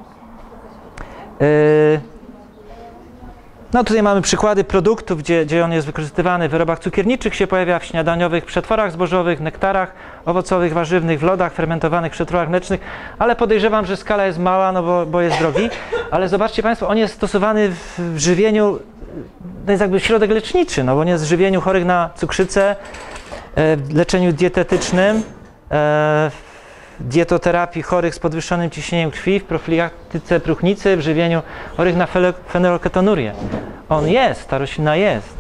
No tutaj mamy przykłady produktów, gdzie, gdzie on jest wykorzystywany w wyrobach cukierniczych, się pojawia w śniadaniowych przetworach zbożowych, nektarach owocowych, warzywnych, w lodach, fermentowanych przetworach mlecznych, ale podejrzewam, że skala jest mała, no bo, bo jest drogi. Ale zobaczcie Państwo, on jest stosowany w, w żywieniu, to jest jakby środek leczniczy, no bo on jest w żywieniu chorych na cukrzycę, w leczeniu dietetycznym, w dietoterapii chorych z podwyższonym ciśnieniem krwi, w profilaktyce próchnicy, w żywieniu chorych na fenylketonurię. On jest, ta roślina jest.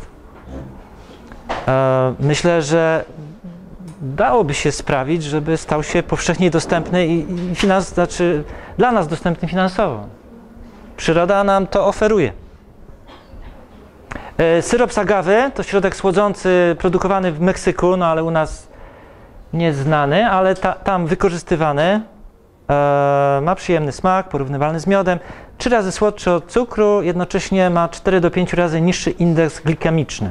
Myślę, że dałoby się sprawić, żeby stał się powszechnie dostępny i, i finans, znaczy dla nas dostępny finansowo. Przyroda nam to oferuje. Syrop z agawy to środek słodzący produkowany w Meksyku, no ale u nas nieznany, ale ta, tam wykorzystywany, e, ma przyjemny smak, porównywalny z miodem, trzy razy słodszy od cukru, jednocześnie ma cztery do pięciu razy niższy indeks glikemiczny.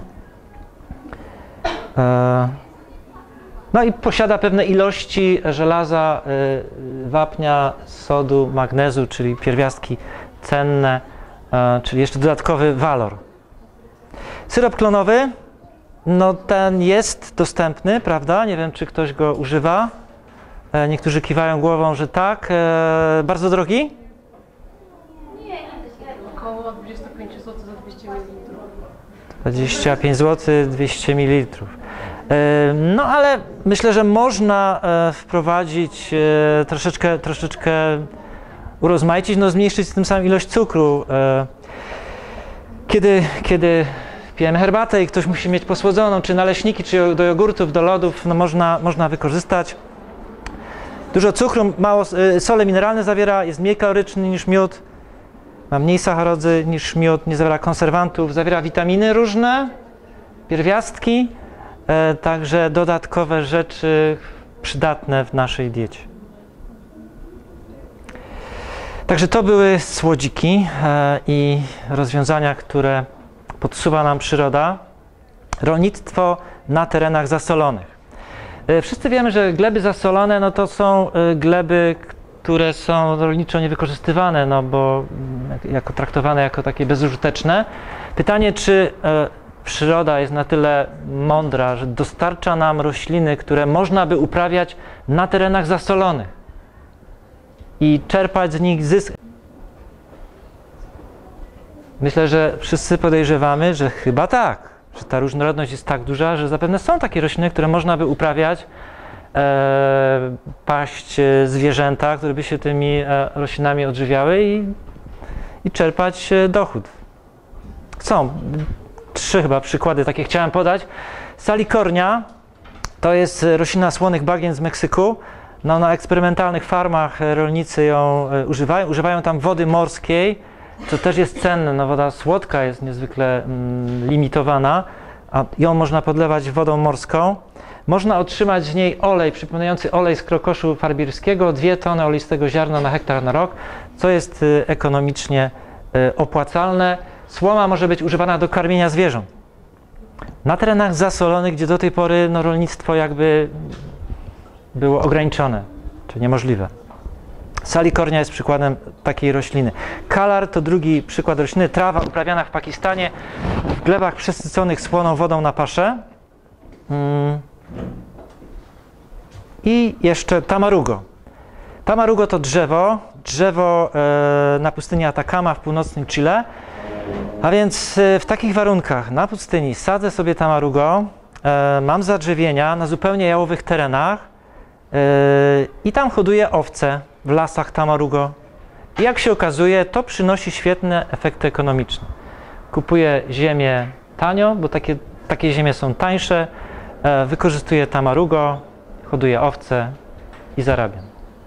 E, no i posiada pewne ilości żelaza, e, wapnia, sodu, magnezu, czyli pierwiastki cenne, e, czyli jeszcze dodatkowy walor. Syrop klonowy. No ten jest dostępny, prawda? Nie wiem, czy ktoś go używa. E, niektórzy kiwają głową, że tak. E, bardzo drogi? Nie, około dwadzieścia pięć złotych za dwieście mililitrów. dwadzieścia pięć złotych, dwieście mililitrów. E, no ale myślę, że można e, wprowadzić e, troszeczkę, troszeczkę urozmaicić, no zmniejszyć tym samym ilość cukru. E, kiedy, kiedy pijemy herbatę i ktoś musi mieć posłodzoną, czy naleśniki, czy do jogurtów, do lodów, no można, można wykorzystać. Dużo cukru, mało, sole mineralne zawiera, jest mniej kaloryczny niż miód, ma mniej sacharodzy niż miód, nie zawiera konserwantów, zawiera witaminy różne, pierwiastki, e, także dodatkowe rzeczy przydatne w naszej diecie. Także to były słodziki e, i rozwiązania, które podsuwa nam przyroda. Rolnictwo na terenach zasolonych. Wszyscy wiemy, że gleby zasolone no to są gleby, które są rolniczo niewykorzystywane, no bo jako traktowane jako takie bezużyteczne. Pytanie, czy przyroda jest na tyle mądra, że dostarcza nam rośliny, które można by uprawiać na terenach zasolonych i czerpać z nich zysk. Myślę, że wszyscy podejrzewamy, że chyba tak, że ta różnorodność jest tak duża, że zapewne są takie rośliny, które można by uprawiać, e, paść zwierzęta, które by się tymi e, roślinami odżywiały i, i czerpać e, dochód. Są trzy chyba przykłady takie chciałem podać. Salikornia to jest roślina słonych bagien z Meksyku. No, na eksperymentalnych farmach rolnicy ją e, używają. Używają tam wody morskiej, co też jest cenne. No, woda słodka jest niezwykle mm, limitowana, a ją można podlewać wodą morską. Można otrzymać z niej olej przypominający olej z krokoszu farbirskiego, dwie tony olistego ziarna na hektar na rok, co jest y, ekonomicznie y, opłacalne. Słoma może być używana do karmienia zwierząt. Na terenach zasolonych, gdzie do tej pory no, rolnictwo jakby było ograniczone, czy niemożliwe. Salikornia jest przykładem takiej rośliny. Kalar to drugi przykład rośliny, trawa uprawiana w Pakistanie w glebach przesyconych słoną wodą na paszę. Mm. I jeszcze tamarugo. Tamarugo to drzewo, drzewo e, na pustyni Atacama w północnym Chile. A więc e, w takich warunkach na pustyni sadzę sobie tamarugo, e, mam zadrzewienia na zupełnie jałowych terenach e, i tam hoduję owce w lasach tamarugo. I jak się okazuje, to przynosi świetne efekty ekonomiczne. Kupuję ziemię tanio, bo takie, takie ziemie są tańsze, e, wykorzystuję tamarugo, hoduję owce i zarabiam.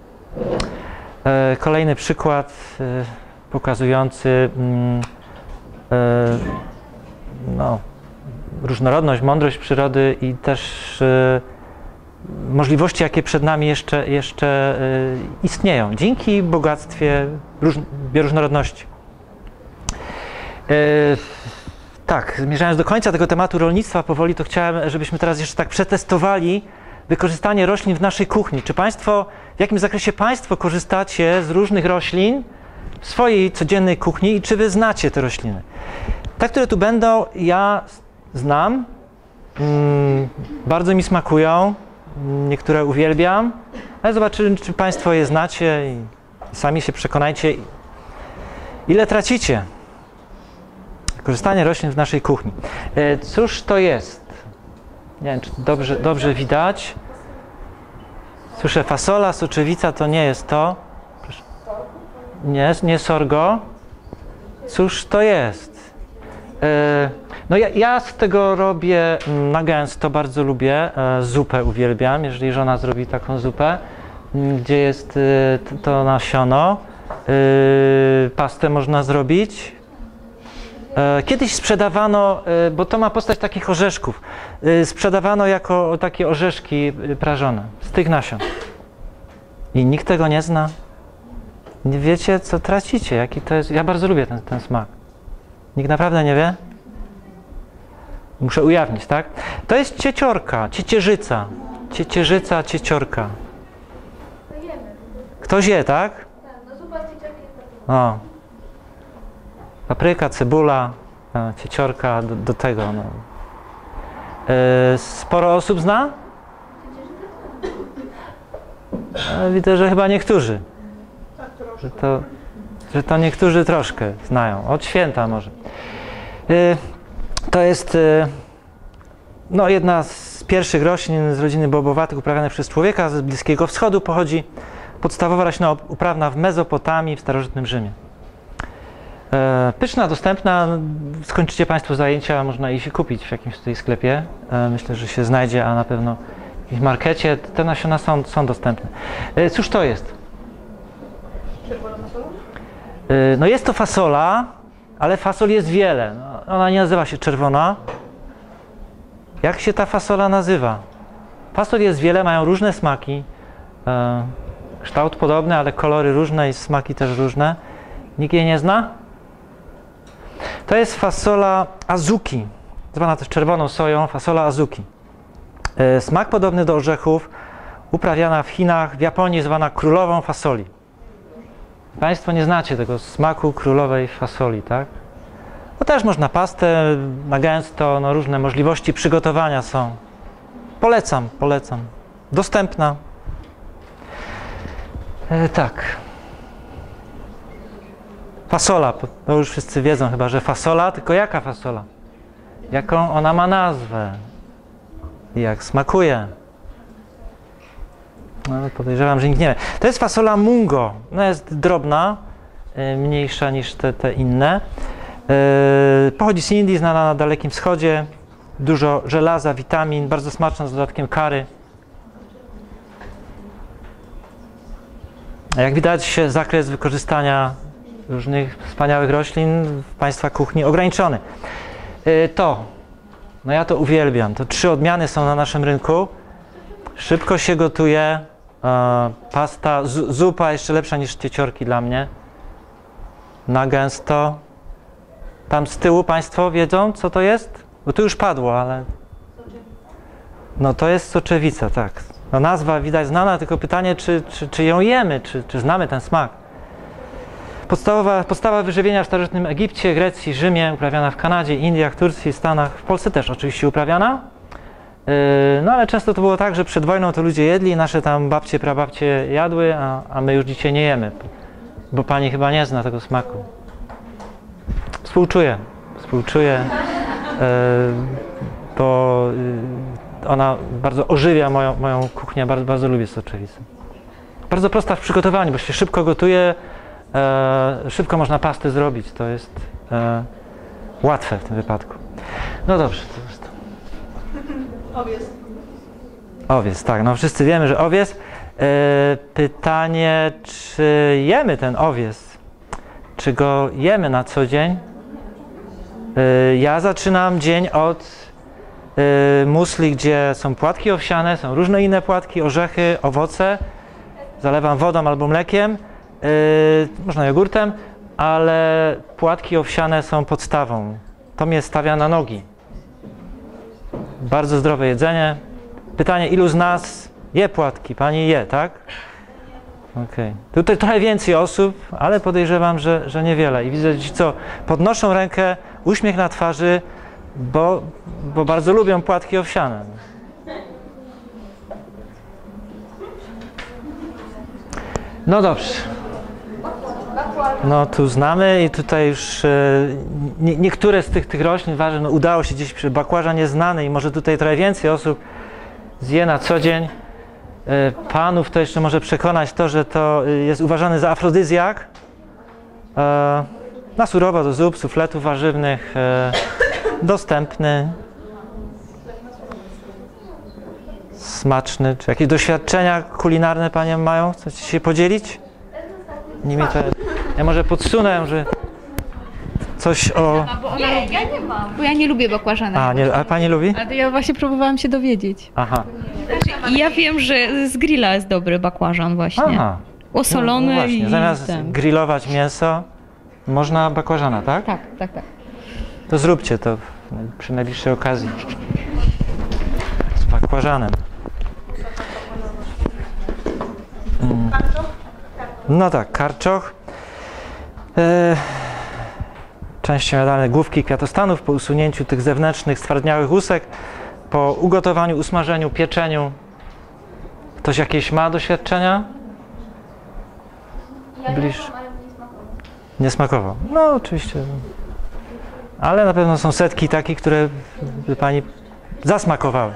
E, kolejny przykład e, pokazujący mm, e, no, różnorodność, mądrość przyrody i też e, możliwości, jakie przed nami jeszcze, jeszcze y, istnieją, dzięki bogactwie róż, bioróżnorodności. Y, tak, zmierzając do końca tego tematu rolnictwa powoli, to chciałem, żebyśmy teraz jeszcze tak przetestowali wykorzystanie roślin w naszej kuchni. Czy Państwo, w jakim zakresie Państwo korzystacie z różnych roślin w swojej codziennej kuchni i czy Wy znacie te rośliny? Te, które tu będą, ja znam, mm, bardzo mi smakują. Niektóre uwielbiam, ale zobaczymy, czy Państwo je znacie i sami się przekonajcie, ile tracicie. Korzystanie roślin w naszej kuchni. E, cóż to jest? Nie wiem, czy dobrze, dobrze widać. Słyszę fasola, soczewica, to nie jest to. Proszę. Nie, nie sorgo. Cóż to jest? E, No ja, ja z tego robię na gęsto, bardzo lubię, e, zupę uwielbiam, jeżeli żona zrobi taką zupę, m, gdzie jest e, to nasiono, e, pastę można zrobić. E, kiedyś sprzedawano, e, bo to ma postać takich orzeszków, e, sprzedawano jako takie orzeszki prażone z tych nasion. I nikt tego nie zna. Nie wiecie, co tracicie, jaki to jest. Ja bardzo lubię ten, ten smak. Nikt naprawdę nie wie? Muszę ujawnić, tak? To jest cieciorka, ciecierzyca. Ciecierzyca, cieciorka. Ktoś je, tak? O. Papryka, cebula, cieciorka do, do tego. No. Yy, sporo osób zna? E, widzę, że chyba niektórzy. Że to, że to niektórzy troszkę znają. Od święta może. Yy, To jest y, no, jedna z pierwszych roślin z rodziny bobowatych uprawianych przez człowieka z Bliskiego Wschodu. Pochodzi podstawowa roślina uprawna w Mezopotamii, w starożytnym Rzymie. E, pyszna, dostępna. Skończycie Państwo zajęcia, można iść i kupić w jakimś tutaj sklepie. E, myślę, że się znajdzie, a na pewno w jakimś markecie. Te nasiona są, są dostępne. E, cóż to jest? E, no jest to fasola, ale fasol jest wiele. No, ona nie nazywa się czerwona. Jak się ta fasola nazywa? Fasol jest wiele, mają różne smaki. E, kształt podobny, ale kolory różne i smaki też różne. Nikt jej nie zna? To jest fasola azuki, zwana też czerwoną soją, fasola azuki. E, smak podobny do orzechów, uprawiana w Chinach, w Japonii zwana królową fasoli. Państwo nie znacie tego smaku królowej fasoli, tak? Bo też można pastę na gęsto, no różne możliwości przygotowania są. Polecam, polecam. Dostępna. E, tak. Fasola, to już wszyscy wiedzą chyba, że fasola, tylko jaka fasola? Jaką ona ma nazwę? I jak smakuje? No, podejrzewam, że nikt nie wie. To jest fasola mungo. Ona jest drobna, y, mniejsza niż te, te inne. Y, pochodzi z Indii, znana na Dalekim Wschodzie. Dużo żelaza, witamin, bardzo smaczna z dodatkiem curry. A jak widać, zakres wykorzystania różnych wspaniałych roślin w Państwa kuchni ograniczony. Y, to, no ja to uwielbiam. To trzy odmiany są na naszym rynku. Szybko się gotuje. E, pasta, z, zupa jeszcze lepsza niż cieciorki dla mnie. Na gęsto. Tam z tyłu Państwo wiedzą, co to jest? Bo tu już padło, ale... No to jest soczewica, tak. No nazwa widać znana, tylko pytanie, czy, czy, czy ją jemy, czy, czy znamy ten smak. Podstawowa, podstawa wyżywienia w starożytnym Egipcie, Grecji, Rzymie, uprawiana w Kanadzie, Indiach, Turcji, Stanach, w Polsce też oczywiście uprawiana. Yy, no ale często to było tak, że przed wojną to ludzie jedli, nasze tam babcie, prababcie jadły, a, a my już dzisiaj nie jemy, bo pani chyba nie zna tego smaku. Współczuję, współczuję, yy, bo yy, ona bardzo ożywia moją, moją kuchnię, bardzo, bardzo lubię soczewicę. Bardzo prosta w przygotowaniu, bo się szybko gotuje, e, szybko można pastę zrobić, to jest e, łatwe w tym wypadku. No dobrze, to jest to. Owies. Owies, tak, no wszyscy wiemy, że owies. E, pytanie, czy jemy ten owies? Czy go jemy na co dzień? E, ja zaczynam dzień od e, musli, gdzie są płatki owsiane, są różne inne płatki, orzechy, owoce. Zalewam wodą albo mlekiem, yy, można jogurtem, ale płatki owsiane są podstawą. To mnie stawia na nogi. Bardzo zdrowe jedzenie. Pytanie, ilu z nas je płatki? Pani je, tak? Okej. Okay. Tutaj trochę więcej osób, ale podejrzewam, że, że niewiele. I widzę ci, co podnoszą rękę, uśmiech na twarzy, bo, bo bardzo lubią płatki owsiane. No dobrze. No tu znamy i tutaj już e, nie, niektóre z tych, tych roślin warzyw no, udało się gdzieś przy bakłażan nieznany i może tutaj trochę więcej osób zje na co dzień. E, panów to jeszcze może przekonać to, że to jest uważany za afrodyzjak. E, na surowo do zup, sufletów warzywnych, e, dostępny, smaczny. Czy jakieś doświadczenia kulinarne Panie mają? Chcecie się podzielić? Nimi to... Ja może podsunę, że coś o... Nie, ja nie mam. Bo ja nie lubię bakłażana. A, nie, a Pani lubi? Ale ja właśnie próbowałam się dowiedzieć. Aha. Ja wiem, że z grilla jest dobry bakłażan właśnie. Aha. Osolony no, no właśnie. i Zamiast ten. grillować mięso, można bakłażana, tak? Tak, tak, tak. To zróbcie to przy najbliższej okazji. Z bakłażanem. Mm. No tak, karczoch. E, częścią jadalne główki kwiatostanów po usunięciu tych zewnętrznych stwardniałych łusek, po ugotowaniu, usmażeniu, pieczeniu. Ktoś jakieś ma doświadczenia? Bliż... Nie smakował. No oczywiście. Ale na pewno są setki takich, które by Pani zasmakowały.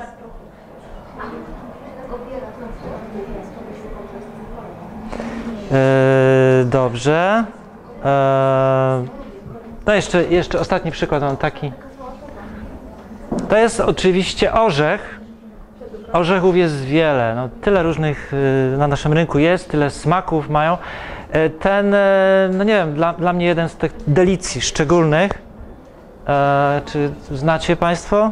Eee, dobrze. Eee, no jeszcze, jeszcze ostatni przykład mam taki. To jest oczywiście orzech. Orzechów jest wiele. No, tyle różnych y, na naszym rynku jest, tyle smaków mają. E, ten, e, no nie wiem, dla, dla mnie jeden z tych delicji szczególnych. E, czy znacie Państwo?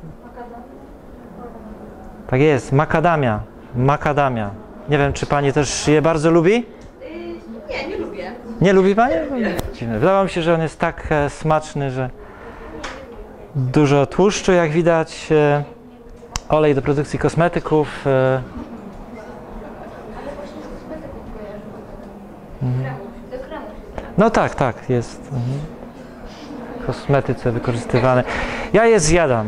Tak jest, makadamia. Makadamia. Nie wiem, czy Pani też je bardzo lubi? Nie, nie lubię. Nie lubi Pani? Dziwne. Wydawało mi się, że on jest tak e, smaczny, że dużo tłuszczu, jak widać, e, olej do produkcji kosmetyków. E, no tak, tak, jest. w kosmetyce wykorzystywane. Ja je zjadam.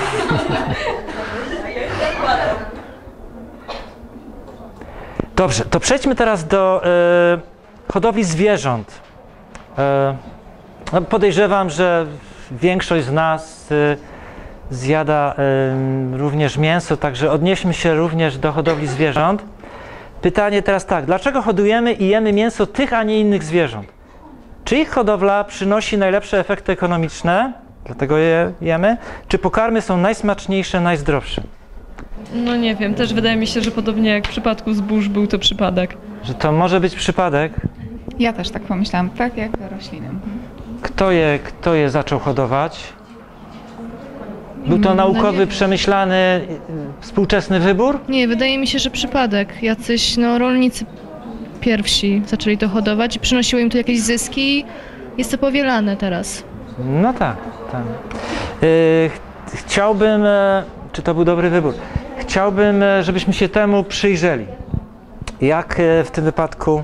Dobrze, to przejdźmy teraz do y, hodowli zwierząt. Y, no podejrzewam, że większość z nas y, zjada y, również mięso, także odnieśmy się również do hodowli zwierząt. Pytanie teraz tak, dlaczego hodujemy i jemy mięso tych, a nie innych zwierząt? Czy ich hodowla przynosi najlepsze efekty ekonomiczne, dlatego je jemy? Czy pokarmy są najsmaczniejsze, najzdrowsze? No nie wiem, też wydaje mi się, że podobnie jak w przypadku zbóż był to przypadek. Że to może być przypadek? Ja też tak pomyślałam, tak jak rośliny. Kto je, kto je zaczął hodować? Był to No naukowy, nie. przemyślany, y, współczesny wybór? Nie, wydaje mi się, że przypadek. Jacyś no, rolnicy pierwsi zaczęli to hodować i przynosiło im to jakieś zyski i jest to powielane teraz. No tak, tak. Y, ch- chciałbym, e, czy to był dobry wybór? Chciałbym, e, żebyśmy się temu przyjrzeli. Jak e, w tym wypadku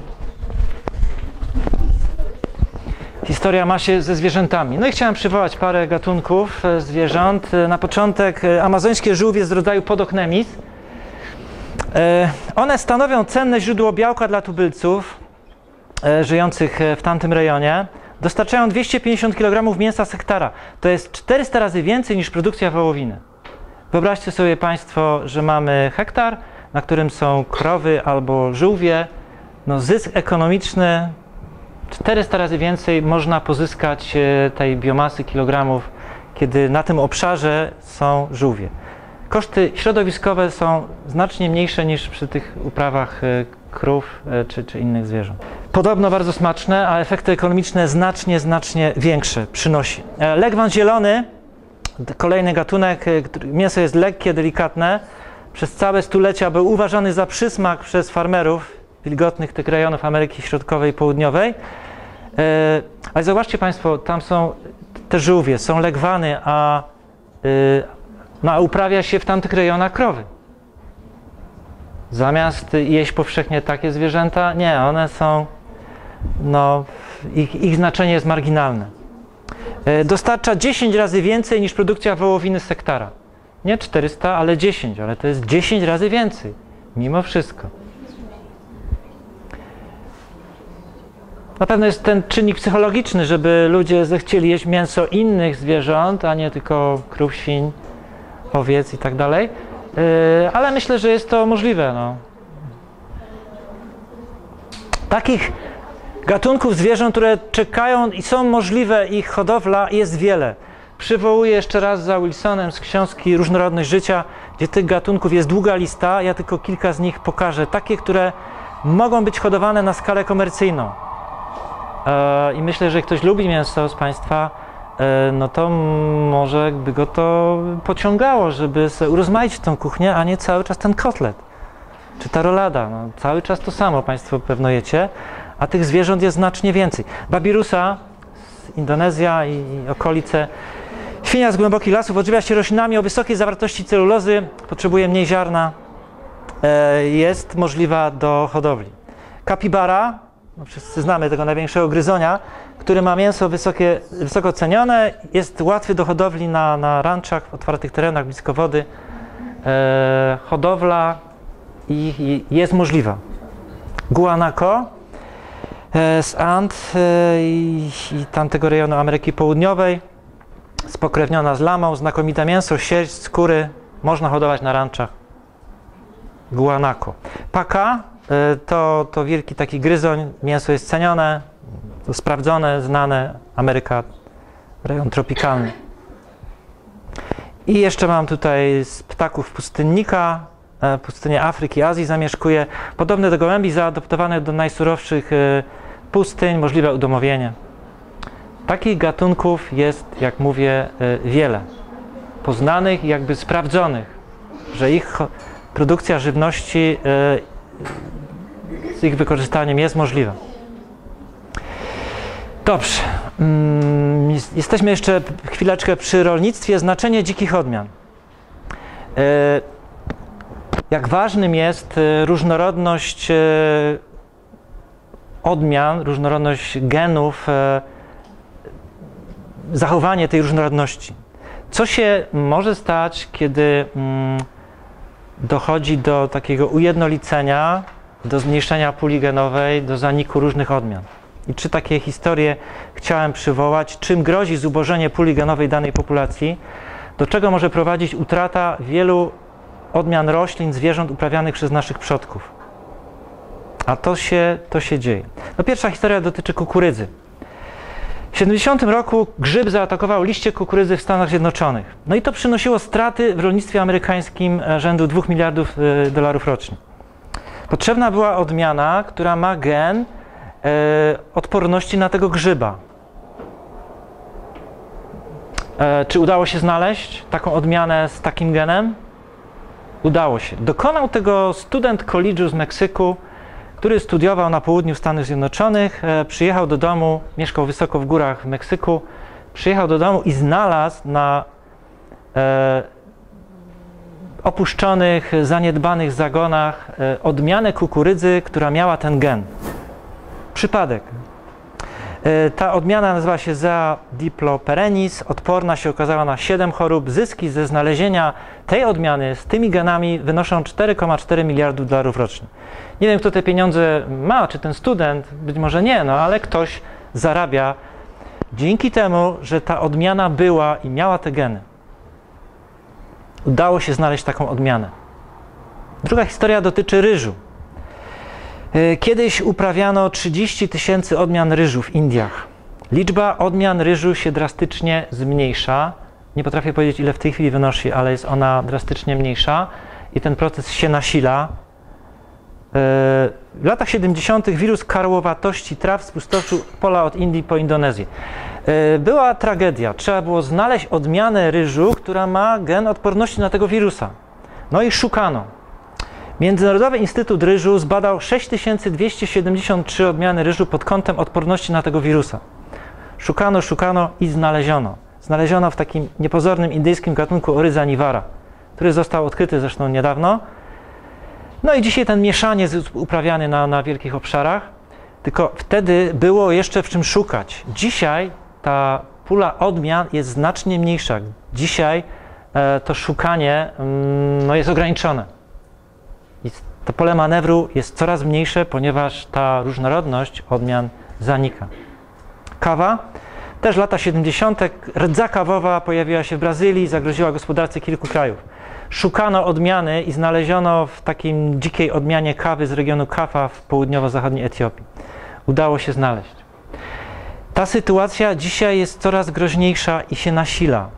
historia ma się ze zwierzętami. No i chciałem przywołać parę gatunków e, zwierząt. E, Na początek e, amazońskie żółwie z rodzaju Podocnemis. E, One stanowią cenne źródło białka dla tubylców e, żyjących e, w tamtym rejonie. Dostarczają dwieście pięćdziesiąt kilogramów mięsa z hektara. To jest czterysta razy więcej niż produkcja wołowiny. Wyobraźcie sobie Państwo, że mamy hektar, na którym są krowy albo żółwie. No zysk ekonomiczny czterysta razy więcej można pozyskać e, tej biomasy kilogramów, kiedy na tym obszarze są żółwie. Koszty środowiskowe są znacznie mniejsze niż przy tych uprawach e, krów e, czy, czy innych zwierząt. Podobno bardzo smaczne, a efekty ekonomiczne znacznie, znacznie większe przynosi. E, Legwan zielony, kolejny gatunek, e, który, mięso jest lekkie, delikatne. Przez całe stulecia był uważany za przysmak przez farmerów wilgotnych tych rejonów Ameryki Środkowej i Południowej. E, ale zobaczcie Państwo, tam są te żółwie, są legwany, a, e, no, a uprawia się w tamtych rejonach krowy. Zamiast jeść powszechnie takie zwierzęta, nie, one są, no, ich, ich znaczenie jest marginalne. E, dostarcza dziesięć razy więcej niż produkcja wołowiny z hektara. Nie czterysta, ale dziesięć, ale to jest dziesięć razy więcej, mimo wszystko. Na pewno jest ten czynnik psychologiczny, żeby ludzie zechcieli jeść mięso innych zwierząt, a nie tylko krów, świń, owiec i tak dalej. Ale myślę, że jest to możliwe. No. Takich gatunków zwierząt, które czekają i są możliwe ich hodowla, jest wiele. Przywołuję jeszcze raz za Wilsonem z książki Różnorodność życia, gdzie tych gatunków jest długa lista, ja tylko kilka z nich pokażę. Takie, które mogą być hodowane na skalę komercyjną. I myślę, że ktoś lubi mięso z Państwa, no to może by go to pociągało, żeby sobie urozmaicić tą kuchnię, a nie cały czas ten kotlet, czy ta rolada. No, cały czas to samo Państwo pewno jecie, a tych zwierząt jest znacznie więcej. Babirusa, Indonezja i, i okolice. Świnia z głębokich lasów odżywia się roślinami o wysokiej zawartości celulozy, potrzebuje mniej ziarna, jest możliwa do hodowli. Kapibara, no wszyscy znamy tego największego gryzonia, który ma mięso wysokie, wysoko cenione, jest łatwy do hodowli na, na ranczach, w otwartych terenach, blisko wody. E, hodowla i, i jest możliwa. Guanaco e, z And e, i, i tamtego rejonu Ameryki Południowej, spokrewniona z lamą, znakomite mięso, sierść, skóry, można hodować na ranczach. Guanaco. Paka To, to wielki taki gryzoń, mięso jest cenione, to sprawdzone, znane, Ameryka, rejon tropikalny. I jeszcze mam tutaj z ptaków pustynnika, pustynię Afryki, Azji zamieszkuje, podobne do gołębi, zaadoptowane do najsurowszych pustyń, możliwe udomowienie. Takich gatunków jest, jak mówię, wiele, poznanych i jakby sprawdzonych, że ich produkcja żywności z ich wykorzystaniem jest możliwa. Dobrze. Jesteśmy jeszcze chwileczkę przy rolnictwie. Znaczenie dzikich odmian. Jak ważnym jest różnorodność odmian, różnorodność genów zachowanie tej różnorodności. Co się może stać, kiedy mm, dochodzi do takiego ujednolicenia, do zmniejszenia puli genowej, do zaniku różnych odmian? I trzy takie historie chciałem przywołać. Czym grozi zubożenie puli genowej danej populacji? Do czego może prowadzić utrata wielu odmian roślin, zwierząt uprawianych przez naszych przodków? A to się, to się dzieje. No, pierwsza historia dotyczy kukurydzy. W siedemdziesiątym roku grzyb zaatakował liście kukurydzy w Stanach Zjednoczonych. No i to przynosiło straty w rolnictwie amerykańskim rzędu dwóch miliardów dolarów rocznie. Potrzebna była odmiana, która ma gen e, odporności na tego grzyba. E, czy udało się znaleźć taką odmianę z takim genem? Udało się. Dokonał tego student college'u z Meksyku, który studiował na południu Stanów Zjednoczonych, e, przyjechał do domu, mieszkał wysoko w górach w Meksyku, przyjechał do domu i znalazł na e, opuszczonych, zaniedbanych zagonach e, odmianę kukurydzy, która miała ten gen. Przypadek. E, ta odmiana nazywa się Zea diploperennis, odporna się okazała na siedem chorób. Zyski ze znalezienia tej odmiany z tymi genami wynoszą cztery przecinek cztery miliardów dolarów rocznie. Nie wiem, kto te pieniądze ma, czy ten student, być może nie, no ale ktoś zarabia dzięki temu, że ta odmiana była i miała te geny. Udało się znaleźć taką odmianę. Druga historia dotyczy ryżu. Kiedyś uprawiano trzydzieści tysięcy odmian ryżu w Indiach. Liczba odmian ryżu się drastycznie zmniejsza. Nie potrafię powiedzieć, ile w tej chwili wynosi, ale jest ona drastycznie mniejsza i ten proces się nasila. W latach siedemdziesiątych wirus karłowatości traw spustoszył pola od Indii po Indonezję. Była tragedia. Trzeba było znaleźć odmianę ryżu, która ma gen odporności na tego wirusa. No i szukano. Międzynarodowy Instytut Ryżu zbadał sześć tysięcy dwieście siedemdziesiąt trzy odmiany ryżu pod kątem odporności na tego wirusa. Szukano, szukano i znaleziono. Znaleziono w takim niepozornym indyjskim gatunku Oryza nivara, który został odkryty zresztą niedawno. No i dzisiaj ten mieszaniec jest uprawiany na, na wielkich obszarach, tylko wtedy było jeszcze w czym szukać. Dzisiaj ta pula odmian jest znacznie mniejsza. Dzisiaj e, to szukanie mm, no jest ograniczone. I to pole manewru jest coraz mniejsze, ponieważ ta różnorodność odmian zanika. Kawa. Też lata siedemdziesiąte. Rdza kawowa pojawiła się w Brazylii, zagroziła gospodarce kilku krajów. Szukano odmiany i znaleziono w takim dzikiej odmianie kawy z regionu Kafa w południowo-zachodniej Etiopii. Udało się znaleźć. Ta sytuacja dzisiaj jest coraz groźniejsza i się nasila.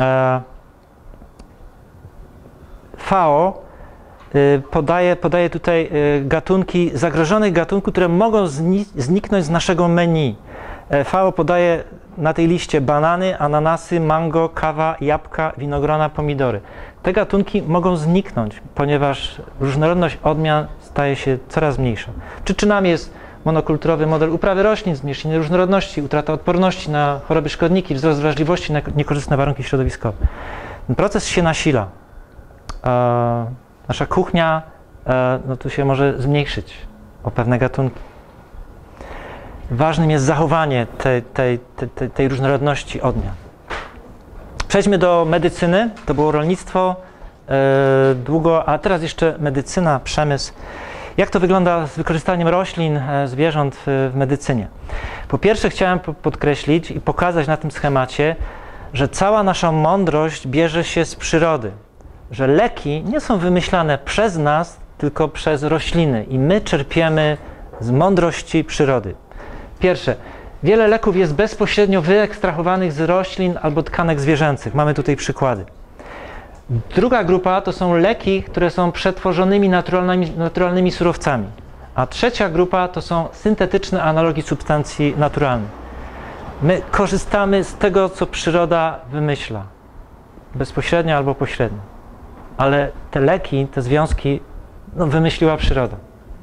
F A O podaje, podaje tutaj gatunki, zagrożonych gatunków, które mogą zniknąć z naszego menu. F A O podaje na tej liście banany, ananasy, mango, kawa, jabłka, winogrona, pomidory. Te gatunki mogą zniknąć, ponieważ różnorodność odmian staje się coraz mniejsza. Przyczynami jest monokulturowy model uprawy roślin, zmniejszenie różnorodności, utrata odporności na choroby szkodniki, wzrost wrażliwości na niekorzystne warunki środowiskowe. Ten proces się nasila. E, nasza kuchnia e, no tu się może zmniejszyć o pewne gatunki. Ważnym jest zachowanie tej, tej, tej, tej różnorodności odmian. Przejdźmy do medycyny. To było rolnictwo e, długo, a teraz jeszcze medycyna, przemysł. Jak to wygląda z wykorzystaniem roślin, e, zwierząt w, w medycynie? Po pierwsze chciałem podkreślić i pokazać na tym schemacie, że cała nasza mądrość bierze się z przyrody. Że leki nie są wymyślane przez nas, tylko przez rośliny i my czerpiemy z mądrości przyrody. Pierwsze, wiele leków jest bezpośrednio wyekstrahowanych z roślin albo tkanek zwierzęcych. Mamy tutaj przykłady. Druga grupa to są leki, które są przetworzonymi naturalnymi, naturalnymi surowcami. A trzecia grupa to są syntetyczne analogi substancji naturalnych. My korzystamy z tego, co przyroda wymyśla. Bezpośrednio albo pośrednio. Ale te leki, te związki no, wymyśliła przyroda.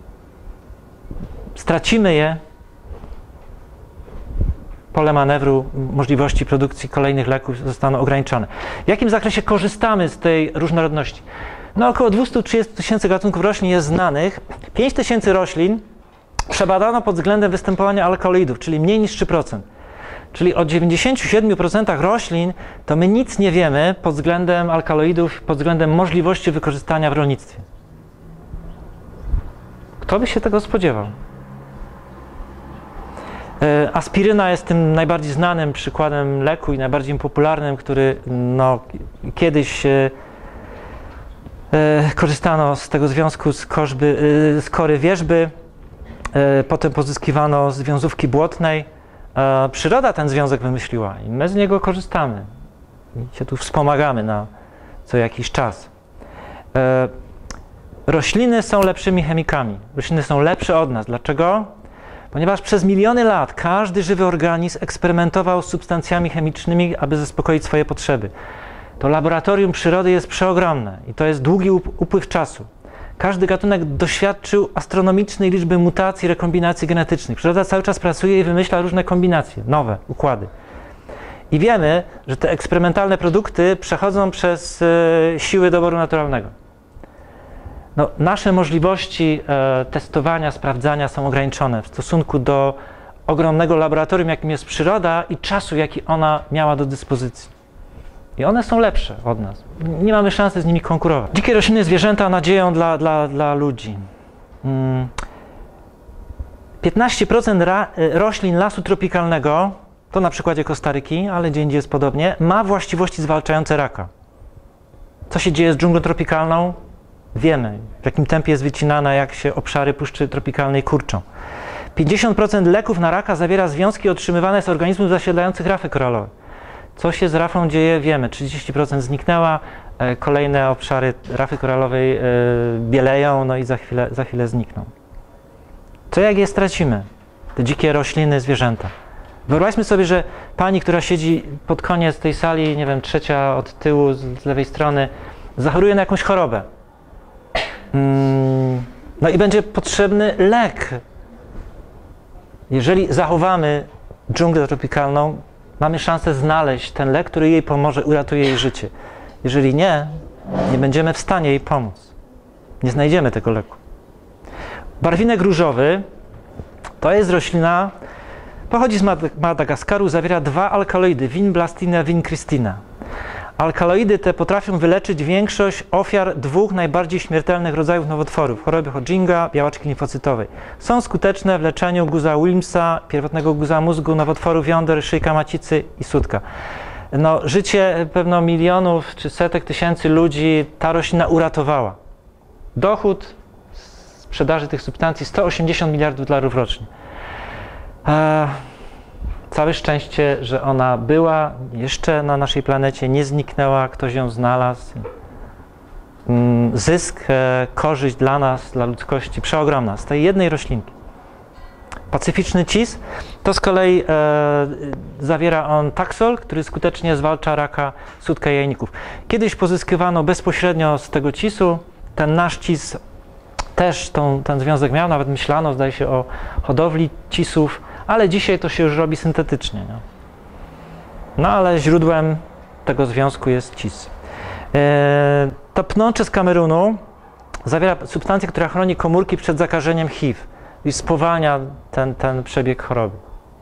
Stracimy je, pole manewru, możliwości produkcji kolejnych leków zostaną ograniczone. W jakim zakresie korzystamy z tej różnorodności? No około dwieście trzydzieści tysięcy gatunków roślin jest znanych. pięć tysięcy roślin przebadano pod względem występowania alkaloidów, czyli mniej niż trzy procent. Czyli o dziewięćdziesięciu siedmiu procentach roślin to my nic nie wiemy pod względem alkaloidów, pod względem możliwości wykorzystania w rolnictwie. Kto by się tego spodziewał? Aspiryna jest tym najbardziej znanym przykładem leku i najbardziej popularnym, który no, kiedyś e, e, korzystano z tego związku z, korzby, e, z kory wierzby, e, potem pozyskiwano z wiązówki błotnej. E, przyroda ten związek wymyśliła i my z niego korzystamy. I się tu wspomagamy na co jakiś czas. E, rośliny są lepszymi chemikami. Rośliny są lepsze od nas. Dlaczego? Ponieważ przez miliony lat każdy żywy organizm eksperymentował z substancjami chemicznymi, aby zaspokoić swoje potrzeby. To laboratorium przyrody jest przeogromne i to jest długi upływ czasu. Każdy gatunek doświadczył astronomicznej liczby mutacji, rekombinacji genetycznych. Przyroda cały czas pracuje i wymyśla różne kombinacje, nowe układy. I wiemy, że te eksperymentalne produkty przechodzą przez e, siły doboru naturalnego. No, nasze możliwości e, testowania, sprawdzania są ograniczone w stosunku do ogromnego laboratorium, jakim jest przyroda i czasu, jaki ona miała do dyspozycji. I one są lepsze od nas. Nie mamy szansy z nimi konkurować. Dzikie rośliny, zwierzęta nadzieją dla, dla, dla ludzi. Hmm. piętnaście procent ra, roślin lasu tropikalnego, to na przykładzie Kostaryki, ale gdzie indziej jest podobnie, ma właściwości zwalczające raka. Co się dzieje z dżunglą tropikalną? Wiemy, w jakim tempie jest wycinana, jak się obszary puszczy tropikalnej kurczą. pięćdziesiąt procent leków na raka zawiera związki otrzymywane z organizmów zasiedlających rafy koralowe. Co się z rafą dzieje, wiemy. trzydzieści procent zniknęła, e, kolejne obszary rafy koralowej e, bieleją, no i za chwilę, za chwilę znikną. Co jak je stracimy? Te dzikie rośliny, zwierzęta. Wyobraźmy sobie, że pani, która siedzi pod koniec tej sali, nie wiem, trzecia od tyłu, z, z lewej strony, zachoruje na jakąś chorobę. No i będzie potrzebny lek. Jeżeli zachowamy dżunglę tropikalną, mamy szansę znaleźć ten lek, który jej pomoże, uratuje jej życie. Jeżeli nie, nie będziemy w stanie jej pomóc. Nie znajdziemy tego leku. Barwinek różowy to jest roślina, pochodzi z Madagaskaru, zawiera dwa alkaloidy, vinblastina, vincristina. Alkaloidy te potrafią wyleczyć większość ofiar dwóch najbardziej śmiertelnych rodzajów nowotworów, choroby Hodginga, białaczki limfocytowej. Są skuteczne w leczeniu guza Wilmsa, pierwotnego guza mózgu, nowotworów jąder, szyjka macicy i sutka. No, życie pewno milionów czy setek tysięcy ludzi ta roślina uratowała. Dochód z sprzedaży tych substancji sto osiemdziesiąt miliardów dolarów rocznie. Eee, Całe szczęście, że ona była jeszcze na naszej planecie, nie zniknęła, ktoś ją znalazł. Zysk, e, korzyść dla nas, dla ludzkości przeogromna z tej jednej roślinki. Pacyficzny cis to z kolei e, zawiera on taksol, który skutecznie zwalcza raka sutka jajników. Kiedyś pozyskiwano bezpośrednio z tego cisu, ten nasz cis też tą, ten związek miał, nawet myślano, zdaje się, o hodowli cisów, ale dzisiaj to się już robi syntetycznie. No, no ale źródłem tego związku jest cis. E, to pnącze z Kamerunu zawiera substancję, która chroni komórki przed zakażeniem H I V i spowalnia ten, ten przebieg choroby.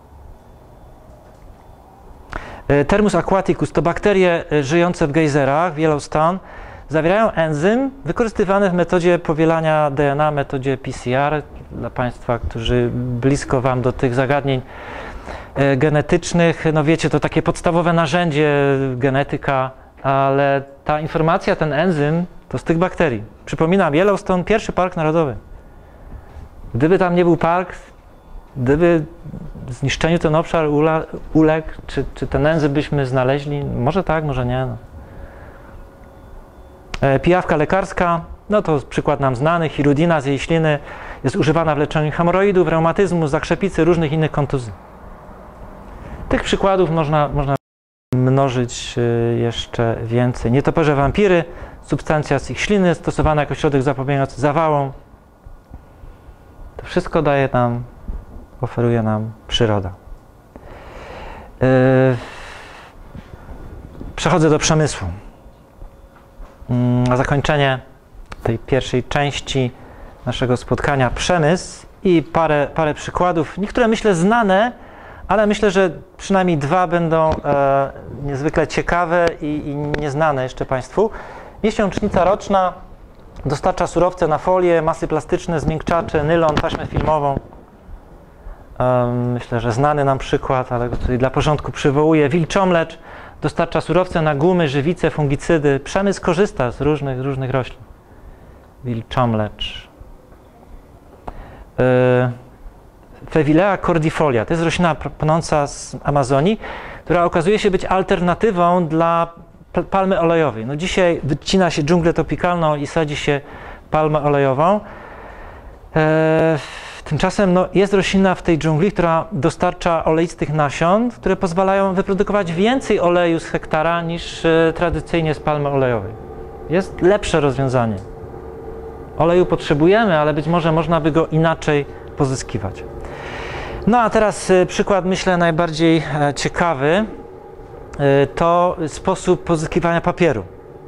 E, Thermus aquaticus to bakterie żyjące w gejzerach, w Yellowstone, zawierają enzym wykorzystywany w metodzie powielania D N A, metodzie P C R. Dla Państwa, którzy blisko Wam do tych zagadnień e, genetycznych, no wiecie, to takie podstawowe narzędzie genetyka, ale ta informacja, ten enzym, to z tych bakterii. Przypominam, Yellowstone, pierwszy park narodowy. Gdyby tam nie był park, gdyby zniszczeniu ten obszar ula, uległ, czy, czy ten enzym byśmy znaleźli? Może tak, może nie. No. E, pijawka lekarska, no to przykład nam znany, hirudina z jej śliny jest używana w leczeniu hemoroidów, reumatyzmu, zakrzepicy, różnych innych kontuzji. Tych przykładów można, można mnożyć jeszcze więcej. Nietoperze wampiry, substancja z ich śliny, stosowana jako środek zapobiegający zawałom. To wszystko daje nam, oferuje nam przyroda. Yy, przechodzę do przemysłu. Yy, na zakończenie tej pierwszej części naszego spotkania przemysł i parę, parę przykładów, niektóre myślę znane, ale myślę, że przynajmniej dwa będą e, niezwykle ciekawe i, i nieznane jeszcze Państwu. Miesiącznica roczna dostarcza surowce na folię, masy plastyczne, zmiękczacze, nylon, taśmę filmową. E, myślę, że znany nam przykład, ale tutaj dla porządku przywołuję. Wilczomlecz dostarcza surowce na gumy, żywice, fungicydy. Przemysł korzysta z różnych, różnych roślin. Wilczomlecz. E, Fewilea cordifolia to jest roślina płynąca z Amazonii, która okazuje się być alternatywą dla palmy olejowej. No dzisiaj wycina się dżunglę tropikalną i sadzi się palmę olejową. E, tymczasem no, jest roślina w tej dżungli, która dostarcza oleistych nasion, które pozwalają wyprodukować więcej oleju z hektara niż e, tradycyjnie z palmy olejowej. Jest lepsze rozwiązanie. Oleju potrzebujemy, ale być może można by go inaczej pozyskiwać. No a teraz e, przykład, myślę, najbardziej e, ciekawy. To sposób pozyskiwania papieru.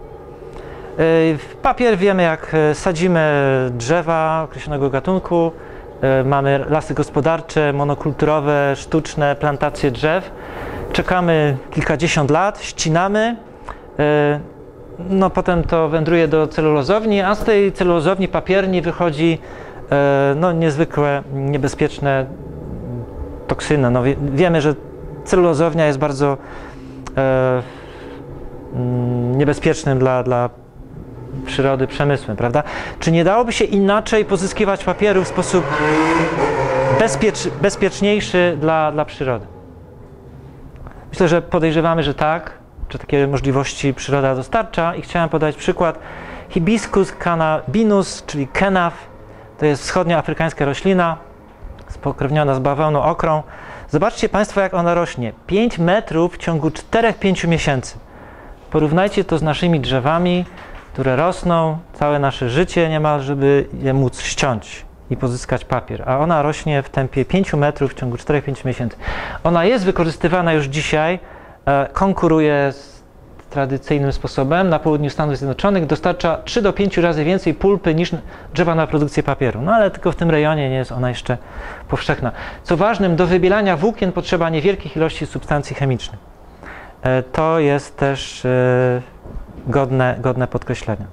Papier wiemy, jak sadzimy drzewa określonego gatunku, mamy lasy gospodarcze, monokulturowe, sztuczne, plantacje drzew. Czekamy kilkadziesiąt lat, ścinamy, no potem to wędruje do celulozowni, a z tej celulozowni papierni wychodzi no, niezwykłe, niebezpieczne toksyny. No, wie, wiemy, że celulozownia jest bardzo E, mm, niebezpiecznym dla, dla przyrody przemysłem, prawda? Czy nie dałoby się inaczej pozyskiwać papieru w sposób bezpiecz, bezpieczniejszy dla, dla przyrody? Myślę, że podejrzewamy, że tak, że takie możliwości przyroda dostarcza i chciałem podać przykład Hibiscus cannabinus, czyli kenaf. To jest wschodnioafrykańska roślina spokrewniona z bawełną okrą. Zobaczcie Państwo, jak ona rośnie. pięć metrów w ciągu czterech do pięciu miesięcy. Porównajcie to z naszymi drzewami, które rosną całe nasze życie niemal, żeby je móc ściąć i pozyskać papier. A ona rośnie w tempie pięciu metrów w ciągu czterech do pięciu miesięcy. Ona jest wykorzystywana już dzisiaj, e, konkuruje z tradycyjnym sposobem na południu Stanów Zjednoczonych, dostarcza trzy do pięciu razy więcej pulpy niż drzewa na produkcję papieru. No ale tylko w tym rejonie nie jest ona jeszcze powszechna. Co ważnym, do wybielania włókien potrzeba niewielkich ilości substancji chemicznych. E, to jest też e, godne, godne podkreślenia.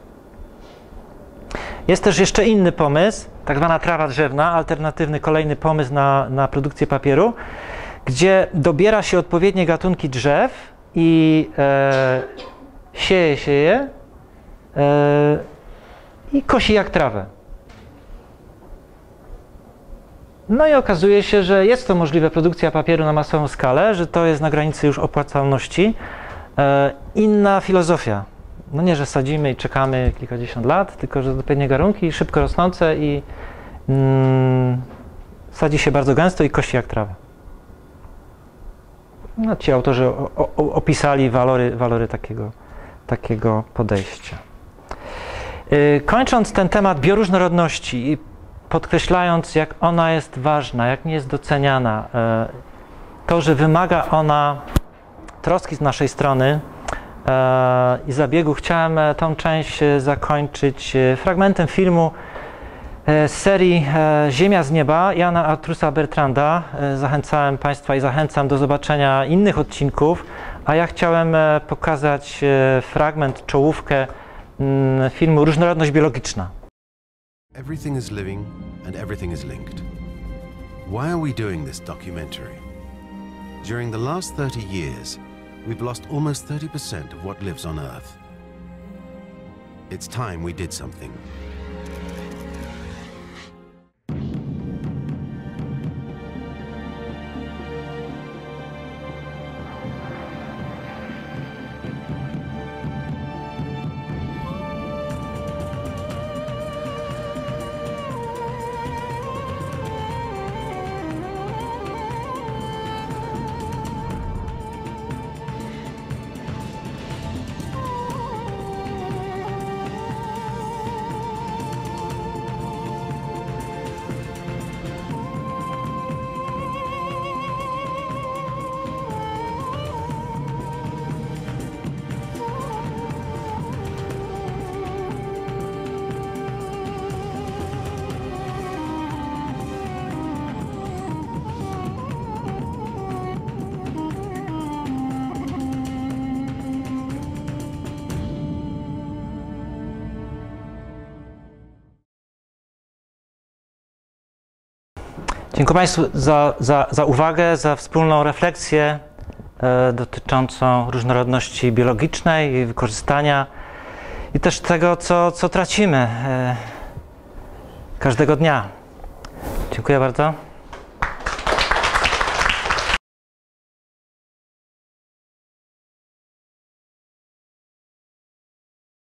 Jest też jeszcze inny pomysł, tak zwana trawa drzewna, alternatywny kolejny pomysł na, na produkcję papieru, gdzie dobiera się odpowiednie gatunki drzew i e, sieje się je e, i kosi jak trawę. No i okazuje się, że jest to możliwe produkcja papieru na masową skalę, że to jest na granicy już opłacalności. E, inna filozofia. No nie, że sadzimy i czekamy kilkadziesiąt lat, tylko że odpowiednie garunki, szybko rosnące i mm, sadzi się bardzo gęsto i kosi jak trawę. No, ci autorzy o, o, opisali walory, walory takiego, takiego podejścia. Yy, kończąc ten temat bioróżnorodności i podkreślając, jak ona jest ważna, jak nie jest doceniana, yy, to, że wymaga ona troski z naszej strony yy, i zabiegu, chciałem tą część zakończyć fragmentem filmu z serii Ziemia z nieba Jana Arthusa Bertranda. Zachęcałem Państwa i zachęcam do zobaczenia innych odcinków, a ja chciałem pokazać fragment, czołówkę filmu Różnorodność biologiczna. Everything is living and everything is linked. Why are we doing this documentary? During the last thirty years, we've lost almost thirty percent of what lives on Earth. It's time we did something. Dziękuję Państwu za, za, za uwagę, za wspólną refleksję e, dotyczącą różnorodności biologicznej, jej wykorzystania i też tego, co, co tracimy e, każdego dnia. Dziękuję bardzo.